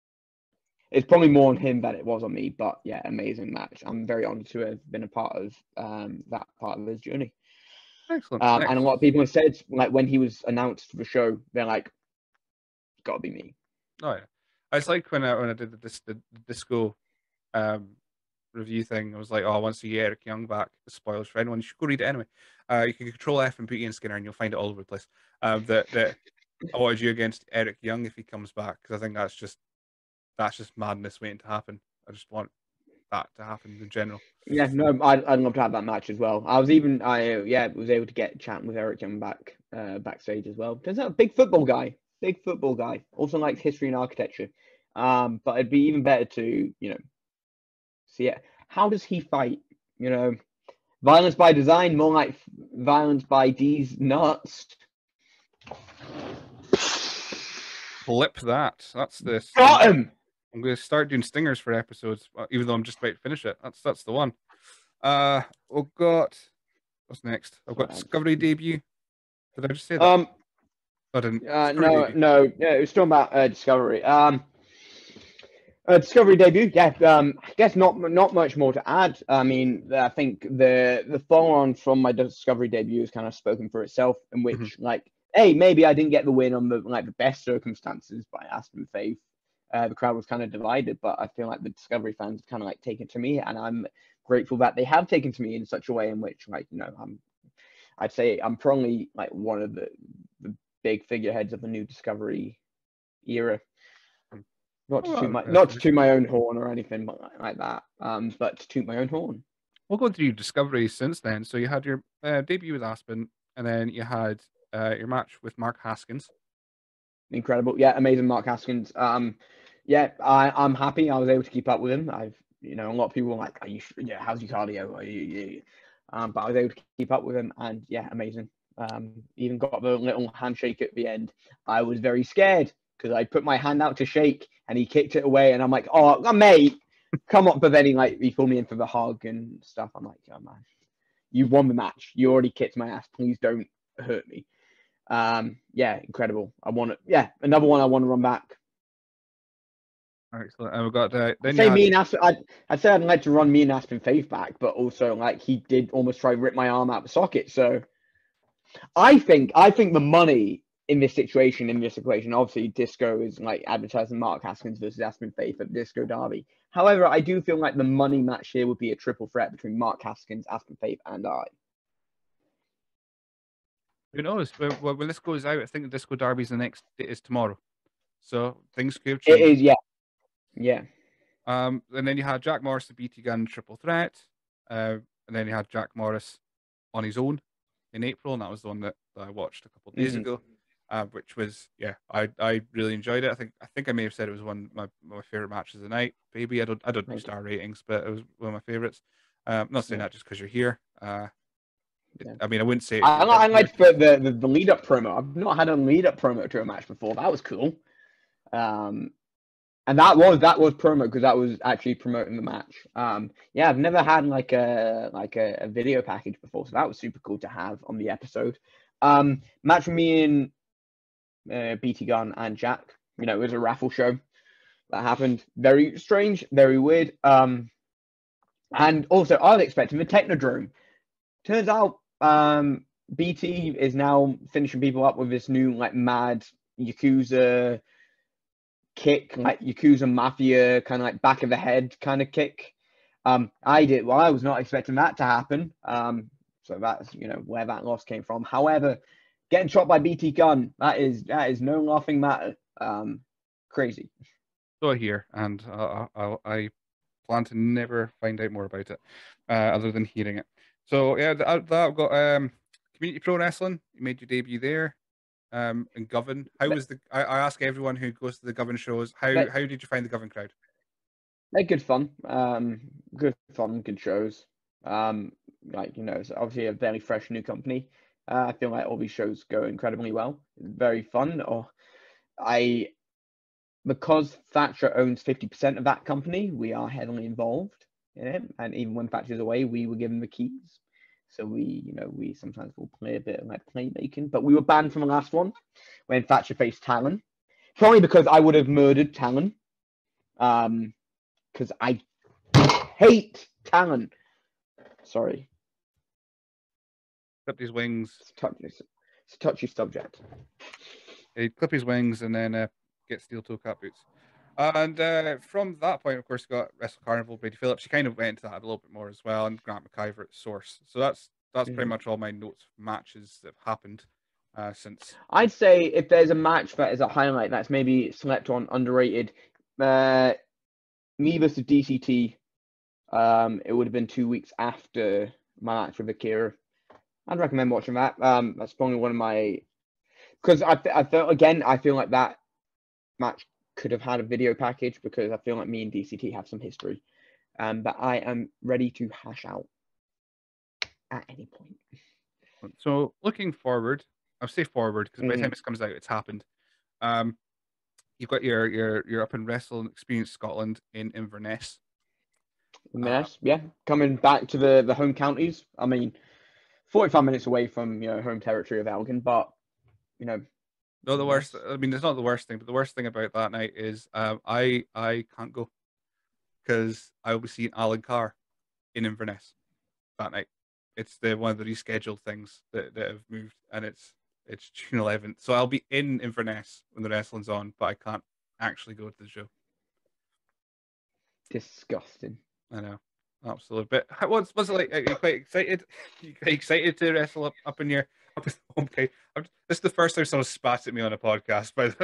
It's probably more on him than it was on me, but yeah, amazing match. I'm very honored to have been a part of um, that part of his journey. Excellent. Um, and a lot of Next. people have said, like when he was announced for the show, they're like, "Gotta be me." Oh yeah. I was like when I when I did the, dis, the, the disco um review thing, I was like, oh, I want to see Eric Young back. Spoilers for anyone. You should go read it anyway. Uh, you can control F and put Ian Skinner, and you'll find it all over the place. Um, that that I wanted you against Eric Young if he comes back because I think that's just that's just madness waiting to happen. I just want that to happen in general. Yeah, no, I'd, I'd love to have that match as well. I was even, I yeah, was able to get chatting with Eric Young back uh, backstage as well. Turns out, a big football guy, big football guy. Also likes history and architecture. Um, but it'd be even better to, you know, see it. How does he fight? You know, violence by design, more like violence by these nuts. Flip that. That's this. Got him. I'm going to start doing stingers for episodes, even though I'm just about to finish it. That's that's the one. Uh, we've got what's next? I've got Discovery debut. Did I just say that? Um, I didn't. uh, Discovery no, debut. no, yeah, it was talking about uh, Discovery. Um, uh, Discovery debut. Yeah, um, I guess not not much more to add. I mean, I think the the follow on from my Discovery debut has kind of spoken for itself, in which Mhm. like, hey, maybe I didn't get the win on the like the best circumstances by Aston Faith. Uh, the crowd was kind of divided, but I feel like the Discovery fans have kind of like taken to me, and I'm grateful that they have taken to me in such a way in which, like, you know, I'm, I'd say I'm probably like one of the, the big figureheads of the new Discovery era. Not to toot Well, my that's not to good. toot my own horn or anything like, like that, um, but to toot my own horn. We'll go through Discovery since then. So you had your uh, debut with Aspen, and then you had uh, your match with Mark Haskins. Incredible, yeah, amazing, Mark Haskins. Um, yeah, I I'm happy I was able to keep up with him. I've you know a lot of people were like, are you yeah, how's your cardio? Are you, you? Um, but I was able to keep up with him, and yeah, amazing. Um, even got the little handshake at the end. I was very scared because I put my hand out to shake, and he kicked it away, and I'm like, oh, mate, come on. But then he like he pulled me in for the hug and stuff. I'm like, oh man, you won the match. You already kicked my ass. Please don't hurt me. Um, yeah, incredible. I want to, yeah, another one I want to run back. Excellent. And we got uh, I'd then you say had me and Aspen, I'd, I'd say I'd like to run me and Aspen Faith back, but also like he did almost try to rip my arm out the socket. So I think, I think the money in this situation, in this equation, obviously Disco is like advertising Mark Haskins versus Aspen Faith at Disco Derby. However, I do feel like the money match here would be a triple threat between Mark Haskins, Aspen Faith, and I. who knows? Well, well, when this goes out, I think the Disco Derby's the next is tomorrow, so things could have It changed. is, yeah, yeah. Um, and then you had Jack Morris, the B T Gun triple threat, uh, and then you had Jack Morris on his own in April, and that was the one that, that I watched a couple of days Mm-hmm. ago, uh, which was yeah, I I really enjoyed it. I think I think I may have said it was one of my, my favorite matches of the night. Maybe I don't I don't do star ratings, but it was one of my favorites. Um, I'm not saying Yeah. that just because you're here. Uh, it, Yeah. I mean, I wouldn't say it if I, you weren't I here. liked the, the, the, the lead up promo. I've not had a lead up promo to a match before. That was cool. Um, and that was that was promo because that was actually promoting the match. Um, yeah, I've never had like a like a, a video package before, so that was super cool to have on the episode. Um, match with me and uh, B T Gun and Jack. You know, it was a raffle show that happened. Very strange, very weird. Um, and also I was expecting the Technodrome. Turns out, um, B T is now finishing people up with this new like mad Yakuza kick, like Yakuza Mafia kind of like back of the head kind of kick. Um, I did well. I was not expecting that to happen. Um, so that's you know where that loss came from. However, getting shot by B T Gun, that is that is no laughing matter. Um, crazy. So I hear, and uh, I, I plan to never find out more about it, uh, other than hearing it. So yeah, that, that I've got um, Community Pro Wrestling. You made your debut there. Um, in Govan, how was the? I, I ask everyone who goes to the Govan shows, how They, how did you find the Govan crowd? they're good fun. Um, good fun, good shows. Um, like you know, it's obviously a very fresh new company. Uh, I feel like all these shows go incredibly well. Very fun. Or I because Thatcher owns fifty percent of that company, we are heavily involved in it. And even when Thatcher's away, we were given the keys. So we, you know, we sometimes will play a bit of like playmaking. But we were banned from the last one when Thatcher faced Talon. Probably because I would have murdered Talon. Um, because I hate Talon. Sorry. Clipped his wings. It's a touchy, it's a touchy subject. He'd clip his wings and then uh, get steel toe cap boots. And uh, from that point, of course, you got Wrestle Carnival, Brady Phillips. You kind of went into that a little bit more as well, and Grant McIver at Source. So that's that's pretty Mm-hmm. much all my notes matches that have happened uh, since. I'd say if there's a match that is a highlight that's maybe slept on, underrated, uh, me versus D C T. Um, it would have been two weeks after my match with Akira. I'd recommend watching that. Um, that's probably one of my because I I felt again I feel like that match could have had a video package because I feel like me and D C T have some history, um, that I am ready to hash out at any point. So looking forward, I'll say forward because by the Mm-hmm. time this comes out, it's happened. Um, you've got your your your up and wrestling experience Scotland in Inverness. Uh, Yes, yeah, coming back to the the home counties. I mean, forty-five minutes away from you know home territory of Elgin, but you know, no, the worst. Inverness. I mean, it's not the worst thing, but the worst thing about that night is um, I I can't go because I will be seeing Alan Carr in Inverness that night. It's the one of the rescheduled things that, that have moved, and it's it's June eleventh. So I'll be in Inverness when the wrestling's on, but I can't actually go to the show. Disgusting. I know, absolutely. But how- what's what's it like? Are you quite excited? Are you quite excited to wrestle up, up in your up in the home country? I'm- This is the first time someone spat at me on a podcast, but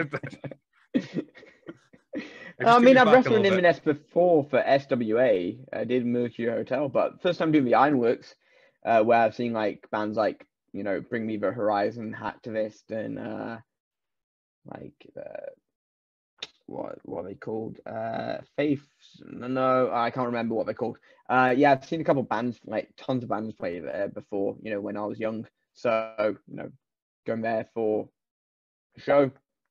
it I just took mean, me I've back a wrestled little in bit. Inverness before for S W A. I did Military Hotel, but first time doing the Ironworks, uh, where I've seen like bands like you know Bring Me the Horizon, Hacktivist, and uh, like uh, what what are they called? Uh, Faith? No, no, I can't remember what they're called. Uh, yeah, I've seen a couple bands, like tons of bands play there before. You know, when I was young. So you know, going there for a show,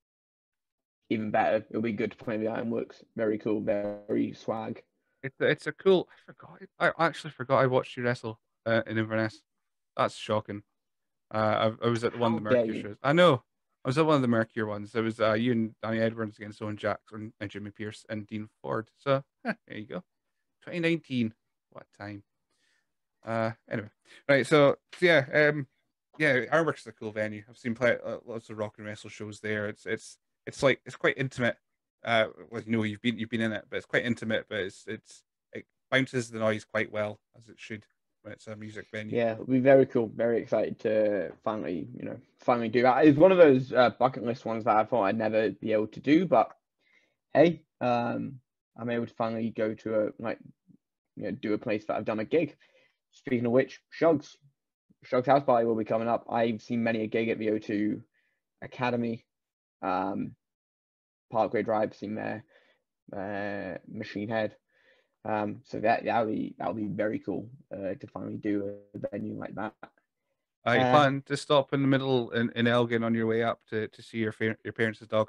even better. It'll be good to play the Ironworks. Very cool, very swag. It's it's a cool. I forgot. I actually forgot I watched you wrestle uh, in Inverness. That's shocking. Uh, I, I was at one of How the dare Mercury you? shows. I know. I was at one of the Mercury ones. It was uh, you and Danny Edwards against Owen Jackson and Jimmy Pierce and Dean Ford. So eh, there you go. twenty nineteen. What time? Uh, anyway, right. So, so yeah, um, yeah, Ironworks is a cool venue. I've seen play, uh, lots of rock and wrestle shows there. It's it's it's like it's quite intimate. Uh, well, you know, you've been you've been in it, but it's quite intimate. But it's it's it bounces the noise quite well as it should when it's a music venue. Yeah, it'll be very cool. Very excited to finally, you know, finally do that. It's one of those uh, bucket list ones that I thought I'd never be able to do, but hey, um, I'm able to finally go to a like, you know, do a place that I've done a gig. Speaking of which, Shugs, Shugs House Party will be coming up. I've seen many a gig at the O two Academy, um, Parkway Drive, seen there, uh, Machine Head. Um, so that that'll be that'll be very cool uh, to finally do a venue like that. Uh, you Uh, plan to stop in the middle in, in Elgin on your way up to, to see your fa- your parents' dog?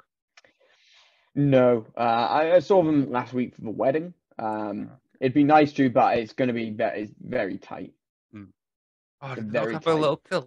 no, uh, I, I saw them last week for the wedding. Um, Uh, it'd be nice to, but it's going to be very, very tight. hmm. Oh, did the dog Very have a tight. little kilt?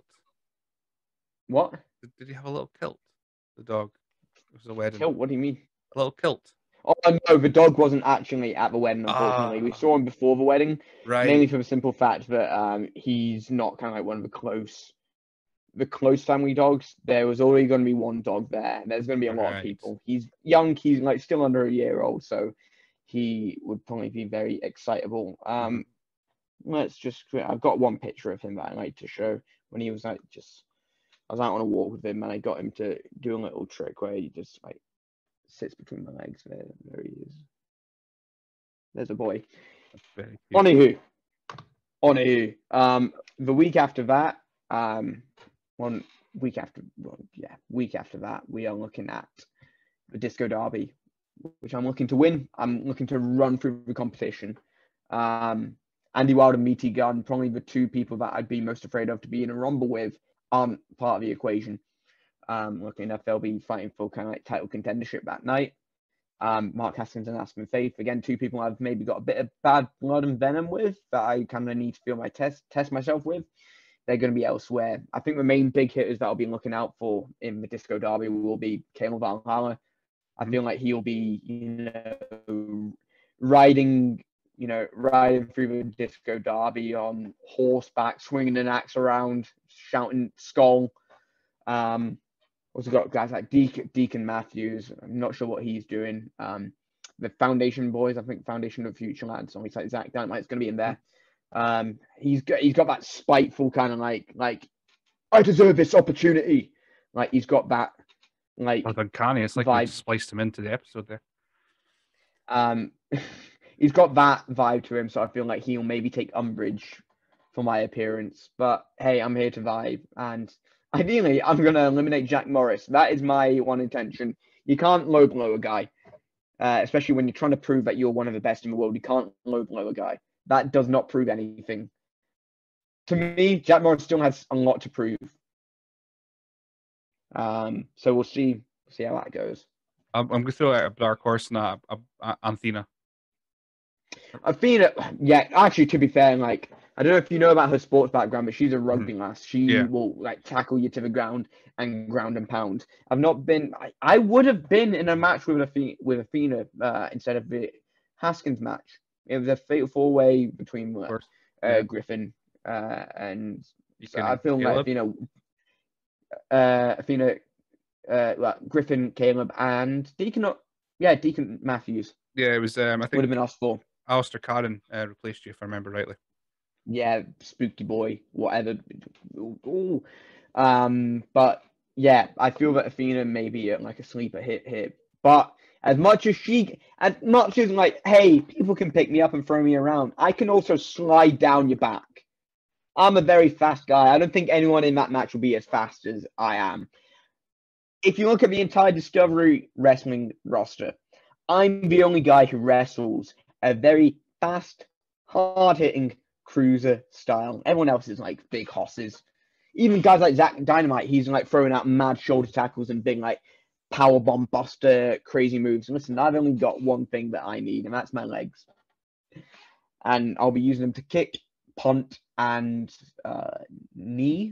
What? Did, did he have a little kilt? The dog. It was a wedding. Kilt? What do you mean? A little kilt. Oh no, the dog wasn't actually at the wedding. Unfortunately, we Ah, saw him before the wedding, right. mainly for the simple fact that um, he's not kind of like one of the close, the close family dogs. There was already going to be one dog there. There's going to be a lot of Right. people. He's young. He's like still under a year old, so he would probably be very excitable. Mhm. Um, let's just. I've got one picture of him that I like to show when he was like just. I was out on a walk with him and I got him to do a little trick where he just like sits between my legs. There, there he is. There's a boy. That's very cute. Anywho, anywho, um, the week after that, um, one week after, well, yeah, week after that, we are looking at the Disco Derby, which I'm looking to win. I'm looking to run through the competition. Um, Andy Wild and Meaty Gunn, probably the two people that I'd be most afraid of to be in a rumble with, aren't part of the equation. Um, looking enough, they'll be fighting for kind of like title contendership that night. Um, Mark Haskins and Aspen Faith, again, two people I've maybe got a bit of bad blood and venom with that I kind of need to feel my test test myself with. They're going to be elsewhere. I think the main big hitters that I'll be looking out for in the Disco Derby will be Kale Valhalla. I Mhm. feel like he'll be, you know, riding, you know, riding through the Disco Derby on horseback, swinging an axe around, shouting "Skull." Um, also got guys like Deacon, Deacon Matthews. I'm not sure what he's doing. Um, the Foundation boys, I think Foundation of Future Lads, or like Zach Dynamite's going to be in there. Um, he's got he's got that spiteful kind of like like I deserve this opportunity. Like he's got that like Well, uncanny. It's like they've vibe. spliced him into the episode there. Um, he's got that vibe to him, so I feel like he'll maybe take umbrage for my appearance. But hey, I'm here to vibe, and ideally, I'm gonna eliminate Jack Morris. That is my one intention. You can't low blow a guy, uh, especially when you're trying to prove that you're one of the best in the world. You can't low blow a guy. That does not prove anything. To me, Jack Morris still has a lot to prove. Um, so we'll see see how that goes. I'm, I'm going to throw out a dark horse now, a, a, Anthena. Athena, yeah, actually, to be fair, like, I don't know if you know about her sports background, but she's a rugby Mhm. lass. She Yeah. will, like, tackle you to the ground and ground and pound. I've not been, I, I would have been in a match with Athena, with Athena uh, instead of the Haskins match. It was a fatal four-way between Of uh, course. uh, Yeah. Griffin uh, and so Deacon I and feel like Caleb. Athena, uh, Athena, uh, well, Griffin, Caleb, and Deacon, yeah, Deacon Matthews Yeah, it was, um, I would have think been us four. Alistair Carden uh, replaced you, if I remember rightly. Yeah, spooky boy, whatever. Ooh. Um, but yeah, I feel that Athena may be uh, like a sleeper hit here. But as much as she, as much as like, hey, people can pick me up and throw me around, I can also slide down your back. I'm a very fast guy. I don't think anyone in that match will be as fast as I am. If you look at the entire Discovery Wrestling roster, I'm the only guy who wrestles a very fast, hard-hitting cruiser style. Everyone else is like big hosses. Even guys like Zach Dynamite, he's like throwing out mad shoulder tackles and big like power bomb buster crazy moves. And listen, I've only got one thing that I need, and that's my legs. And I'll be using them to kick, punt, and uh, knee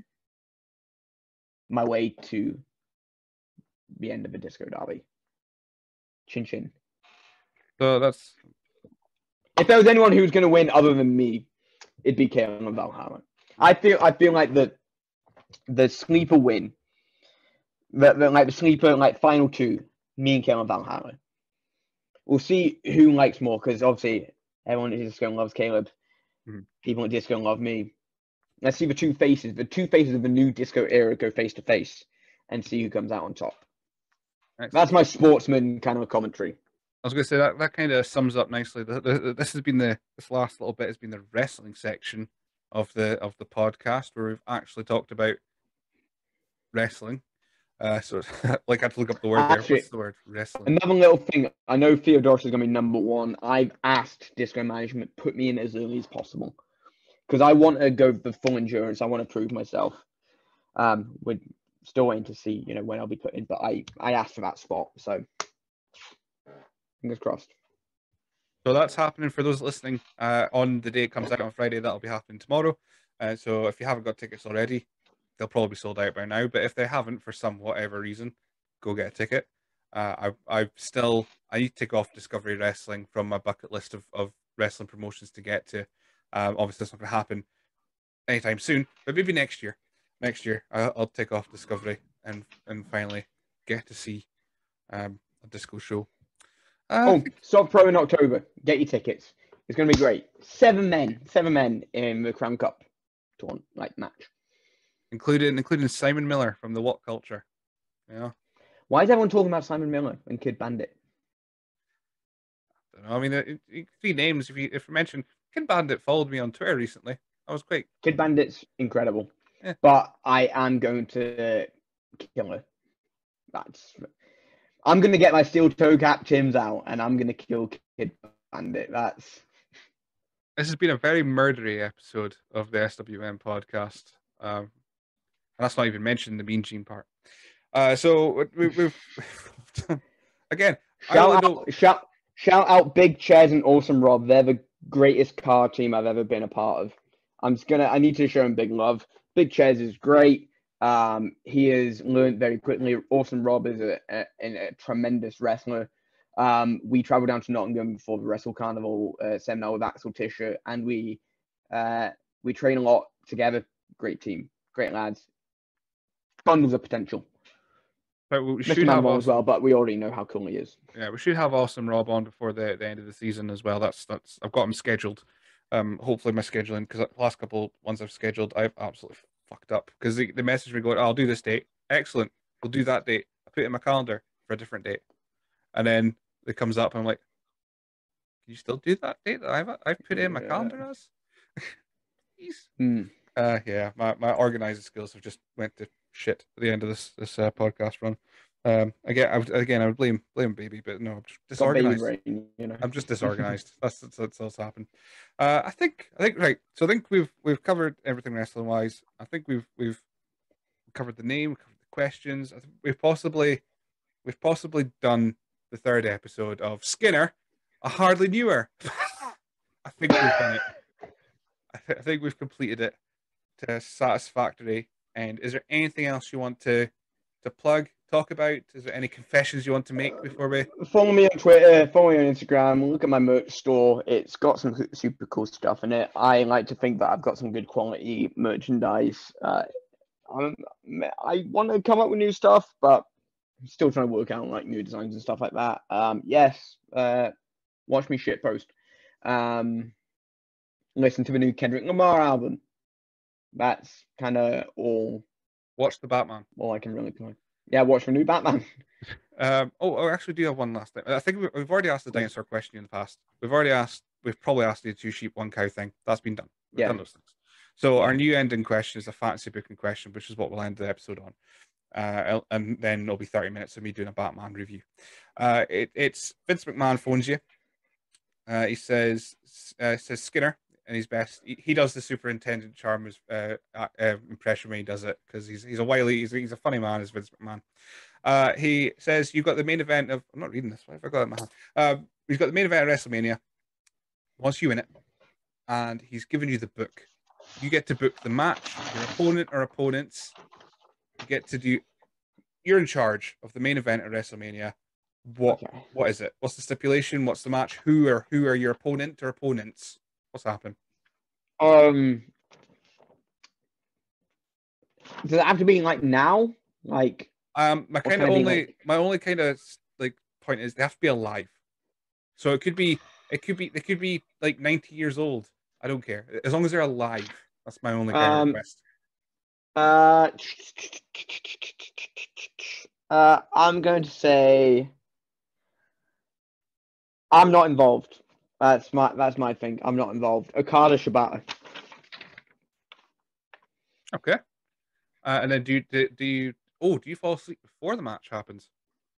my way to the end of the Disco Derby. Chin chin. So that's. If there was anyone who was going to win other than me, it'd be Kalen and Valhalla. I feel I feel like the the sleeper win, the, the like the sleeper like final two, me and Kalen Valhalla. We'll see who likes more because obviously everyone at Disco loves Caleb. Mhm. People at Disco love me. Let's see the two faces, the two faces of the new Disco era go face to face, and see who comes out on top. Excellent. That's my sportsman kind of commentary. I was going to say that that kind of sums up nicely. The, the, this has been the this last little bit has been the wrestling section of the of the podcast where we've actually talked about wrestling. Uh, so like I had to look up the word there. Actually, What's the word? Wrestling. another little thing. I know Theodorus is going to be number one. I've asked Disco Management put me in as early as possible because I want to go the full endurance. I want to prove myself. Um, we're still waiting to see, you know, when I'll be put in, but I I asked for that spot, so fingers crossed. So that's happening for those listening uh, on the day it comes out on Friday. That'll be happening tomorrow. Uh, so if you haven't got tickets already, they'll probably be sold out by now. But if they haven't for some whatever reason, go get a ticket. Uh, I I still I need to take off Discovery Wrestling from my bucket list of, of wrestling promotions to get to. Um, obviously, that's not going to happen anytime soon, but maybe next year. Next year, I'll, I'll take off Discovery and and finally get to see um, a disco show. Uh, Oh, Stop Pro in October. Get your tickets. It's going to be great. Seven men, seven men in the Crown Cup tournament, like match. including including Simon Miller from the What Culture. Yeah, Why is everyone talking about Simon Miller and Kid Bandit? I, don't know. I mean, it, it, three names. If you if you mention Kid Bandit followed me on Twitter recently. I was quite. Kid Bandit's incredible, Yeah. but I am going to kill her. That's. I'm going to get my steel toe cap Tims out, and I'm going to kill Kid Bandit. That's. This has been a very murdery episode of the S W M podcast. Um, and that's not even mentioning the Mean Gene part. Uh, so we, we've again. I Shout only out, know. shout, shout out Big Chairs and Awesome Rob. They're the greatest car team I've ever been a part of. I'm just gonna. I need to show him big love. Big Chairs is great. Um, he has learned very quickly. Awesome Rob is a, a, a tremendous wrestler. Um, we traveled down to Nottingham for the Wrestle Carnival uh, seminar with Axel Tischer, and we uh, we train a lot together. Great team, great lads. Bundles of potential. But we Mister should have Manuel awesome, as well, but we already know how cool he is. Yeah, we should have awesome Rob on before the, the end of the season as well. That's that's I've got him scheduled. Um, hopefully my scheduling because the last couple ones I've scheduled I've absolutely fucked up because they, they message me going, oh, I'll do this date. Excellent, we'll do that date. I put it in my calendar for a different date, and then it comes up. And I'm like, Can you still do that date that I've I've put in my Yeah. calendar as? Please. Mm. Uh, yeah, my, my organizing skills have just went to shit at the end of this this uh, podcast run. Um, again, I would again I would blame blame baby, but no, I'm just Got baby disorganized. brain, you know. I'm just disorganized. That's that's, that's what's happened. Uh, I think I think right. So I think we've we've covered everything wrestling wise. I think we've we've covered the name, covered the questions. I think we've possibly we've possibly done the third episode of Skinner. I hardly knew her. I think we've done it. I, th- I think we've completed it to satisfactory. And is there anything else you want to to plug, talk about? Is there any confessions you want to make before we? Follow me on Twitter, follow me on Instagram, look at my merch store. It's got some super cool stuff in it. I like to think that I've got some good quality merchandise. Uh, I'm, I want to come up with new stuff, but I'm still trying to work out like new designs and stuff like that. Um, yes, uh, watch me shit post. Um, listen to the new Kendrick Lamar album. That's kind of all. Watch the Batman. All I can really play. Yeah, watch the new Batman. Um, oh, I actually do have one last thing. I think we- we've already asked the dinosaur question in the past. We've already asked. We've probably asked the two sheep, one cow thing. That's been done. We've Yeah. done those things. So Yeah. our new ending question is a fantasy booking question, which is what we'll end the episode on. Uh, and then it'll be thirty minutes of me doing a Batman review. Uh, it, it's Vince McMahon phones you. Uh, he says, uh, says Skinner, and he's best. He, he does the Superintendent Charmers uh, uh, impression when he does it because he's he's a wily, he's, he's a funny man, is Vince McMahon. Uh, he says you've got the main event of. I'm not reading this. Why have I got it in my hand? Uh, he's got the main event of WrestleMania. Wants you in it, and he's given you the book. You get to book the match, your opponent or opponents. You get to do. You're in charge of the main event of WrestleMania. What Okay. what is it? What's the stipulation? What's the match? Who are who are your opponent or opponents? What's happening? Um, does it have to be like now? Like, Um, my or kind can of it be only like? my only kind of like point is they have to be alive. So it could be it could be they could be like ninety years old. I don't care as long as they're alive. That's my only kind of Um. request. Uh. Uh. I'm going to say I'm not involved. That's my that's my thing. I'm not involved. Okada Shibata. Okay. Uh, and then do you do, do you oh do you fall asleep before the match happens?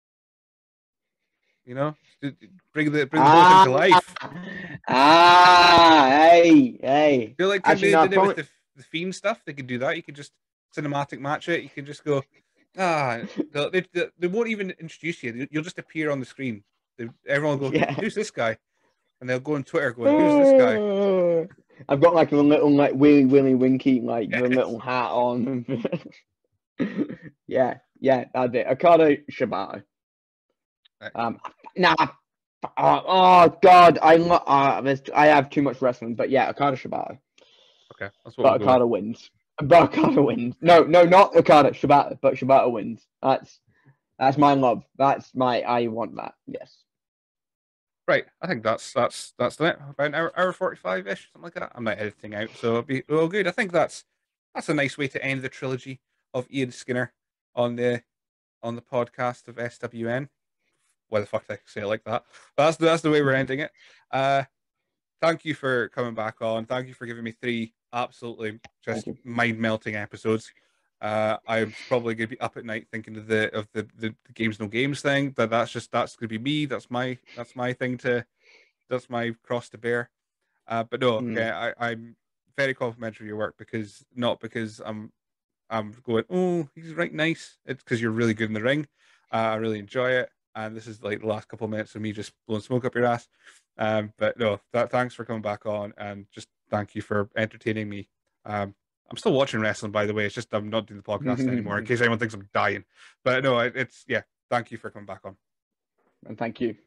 You know, bring the bring the whole thing Ah, to life. ah, hey, hey. I feel like Actually, they no, did it with probably, the the Fiend stuff. They could do that. You could just cinematic match it. You could just go, ah, they, they, they won't even introduce you. You'll just appear on the screen. They, everyone will go, Who, yeah. who's this guy? And they'll go on Twitter going, who's this guy? I've got like a little like Willy Willy Winky, like the Yes. little hat on. yeah, yeah, that's it. Okada Shibata. Um, nah. Oh, oh God, I lo- uh, I have too much wrestling, but yeah, Okada Shibata. Okay, that's what But we'll go with. Okada wins. But Okada wins. No, no, not Okada Shibata, but Shibata wins. That's that's my love. That's my I want that. Yes. Right, I think that's that's that's it. About an hour, hour forty-five ish, something like that. I'm not editing out, so it'll be all good. I think that's that's a nice way to end the trilogy of Ian Skinner on the on the podcast of S W N. Why the fuck did I say it like that? But that's that's the way we're ending it. Uh, thank you for coming back on. Thank you for giving me three absolutely just mind melting episodes. Uh, I'm probably going to be up at night thinking of the of the, the, the games no games thing. But that's just that's going to be me. That's my that's my thing to that's my cross to bear. Uh, but no, Mm. okay, I, I'm very complimentary of your work because not because I'm I'm going, oh, he's right nice. It's because you're really good in the ring. Uh, I really enjoy it. And this is like the last couple of minutes of me just blowing smoke up your ass. Um, but no, that, thanks for coming back on and just thank you for entertaining me. Um, I'm still watching wrestling, by the way. It's just I'm not doing the podcast anymore in case anyone thinks I'm dying. But no, it, it's yeah. Thank you for coming back on. And thank you.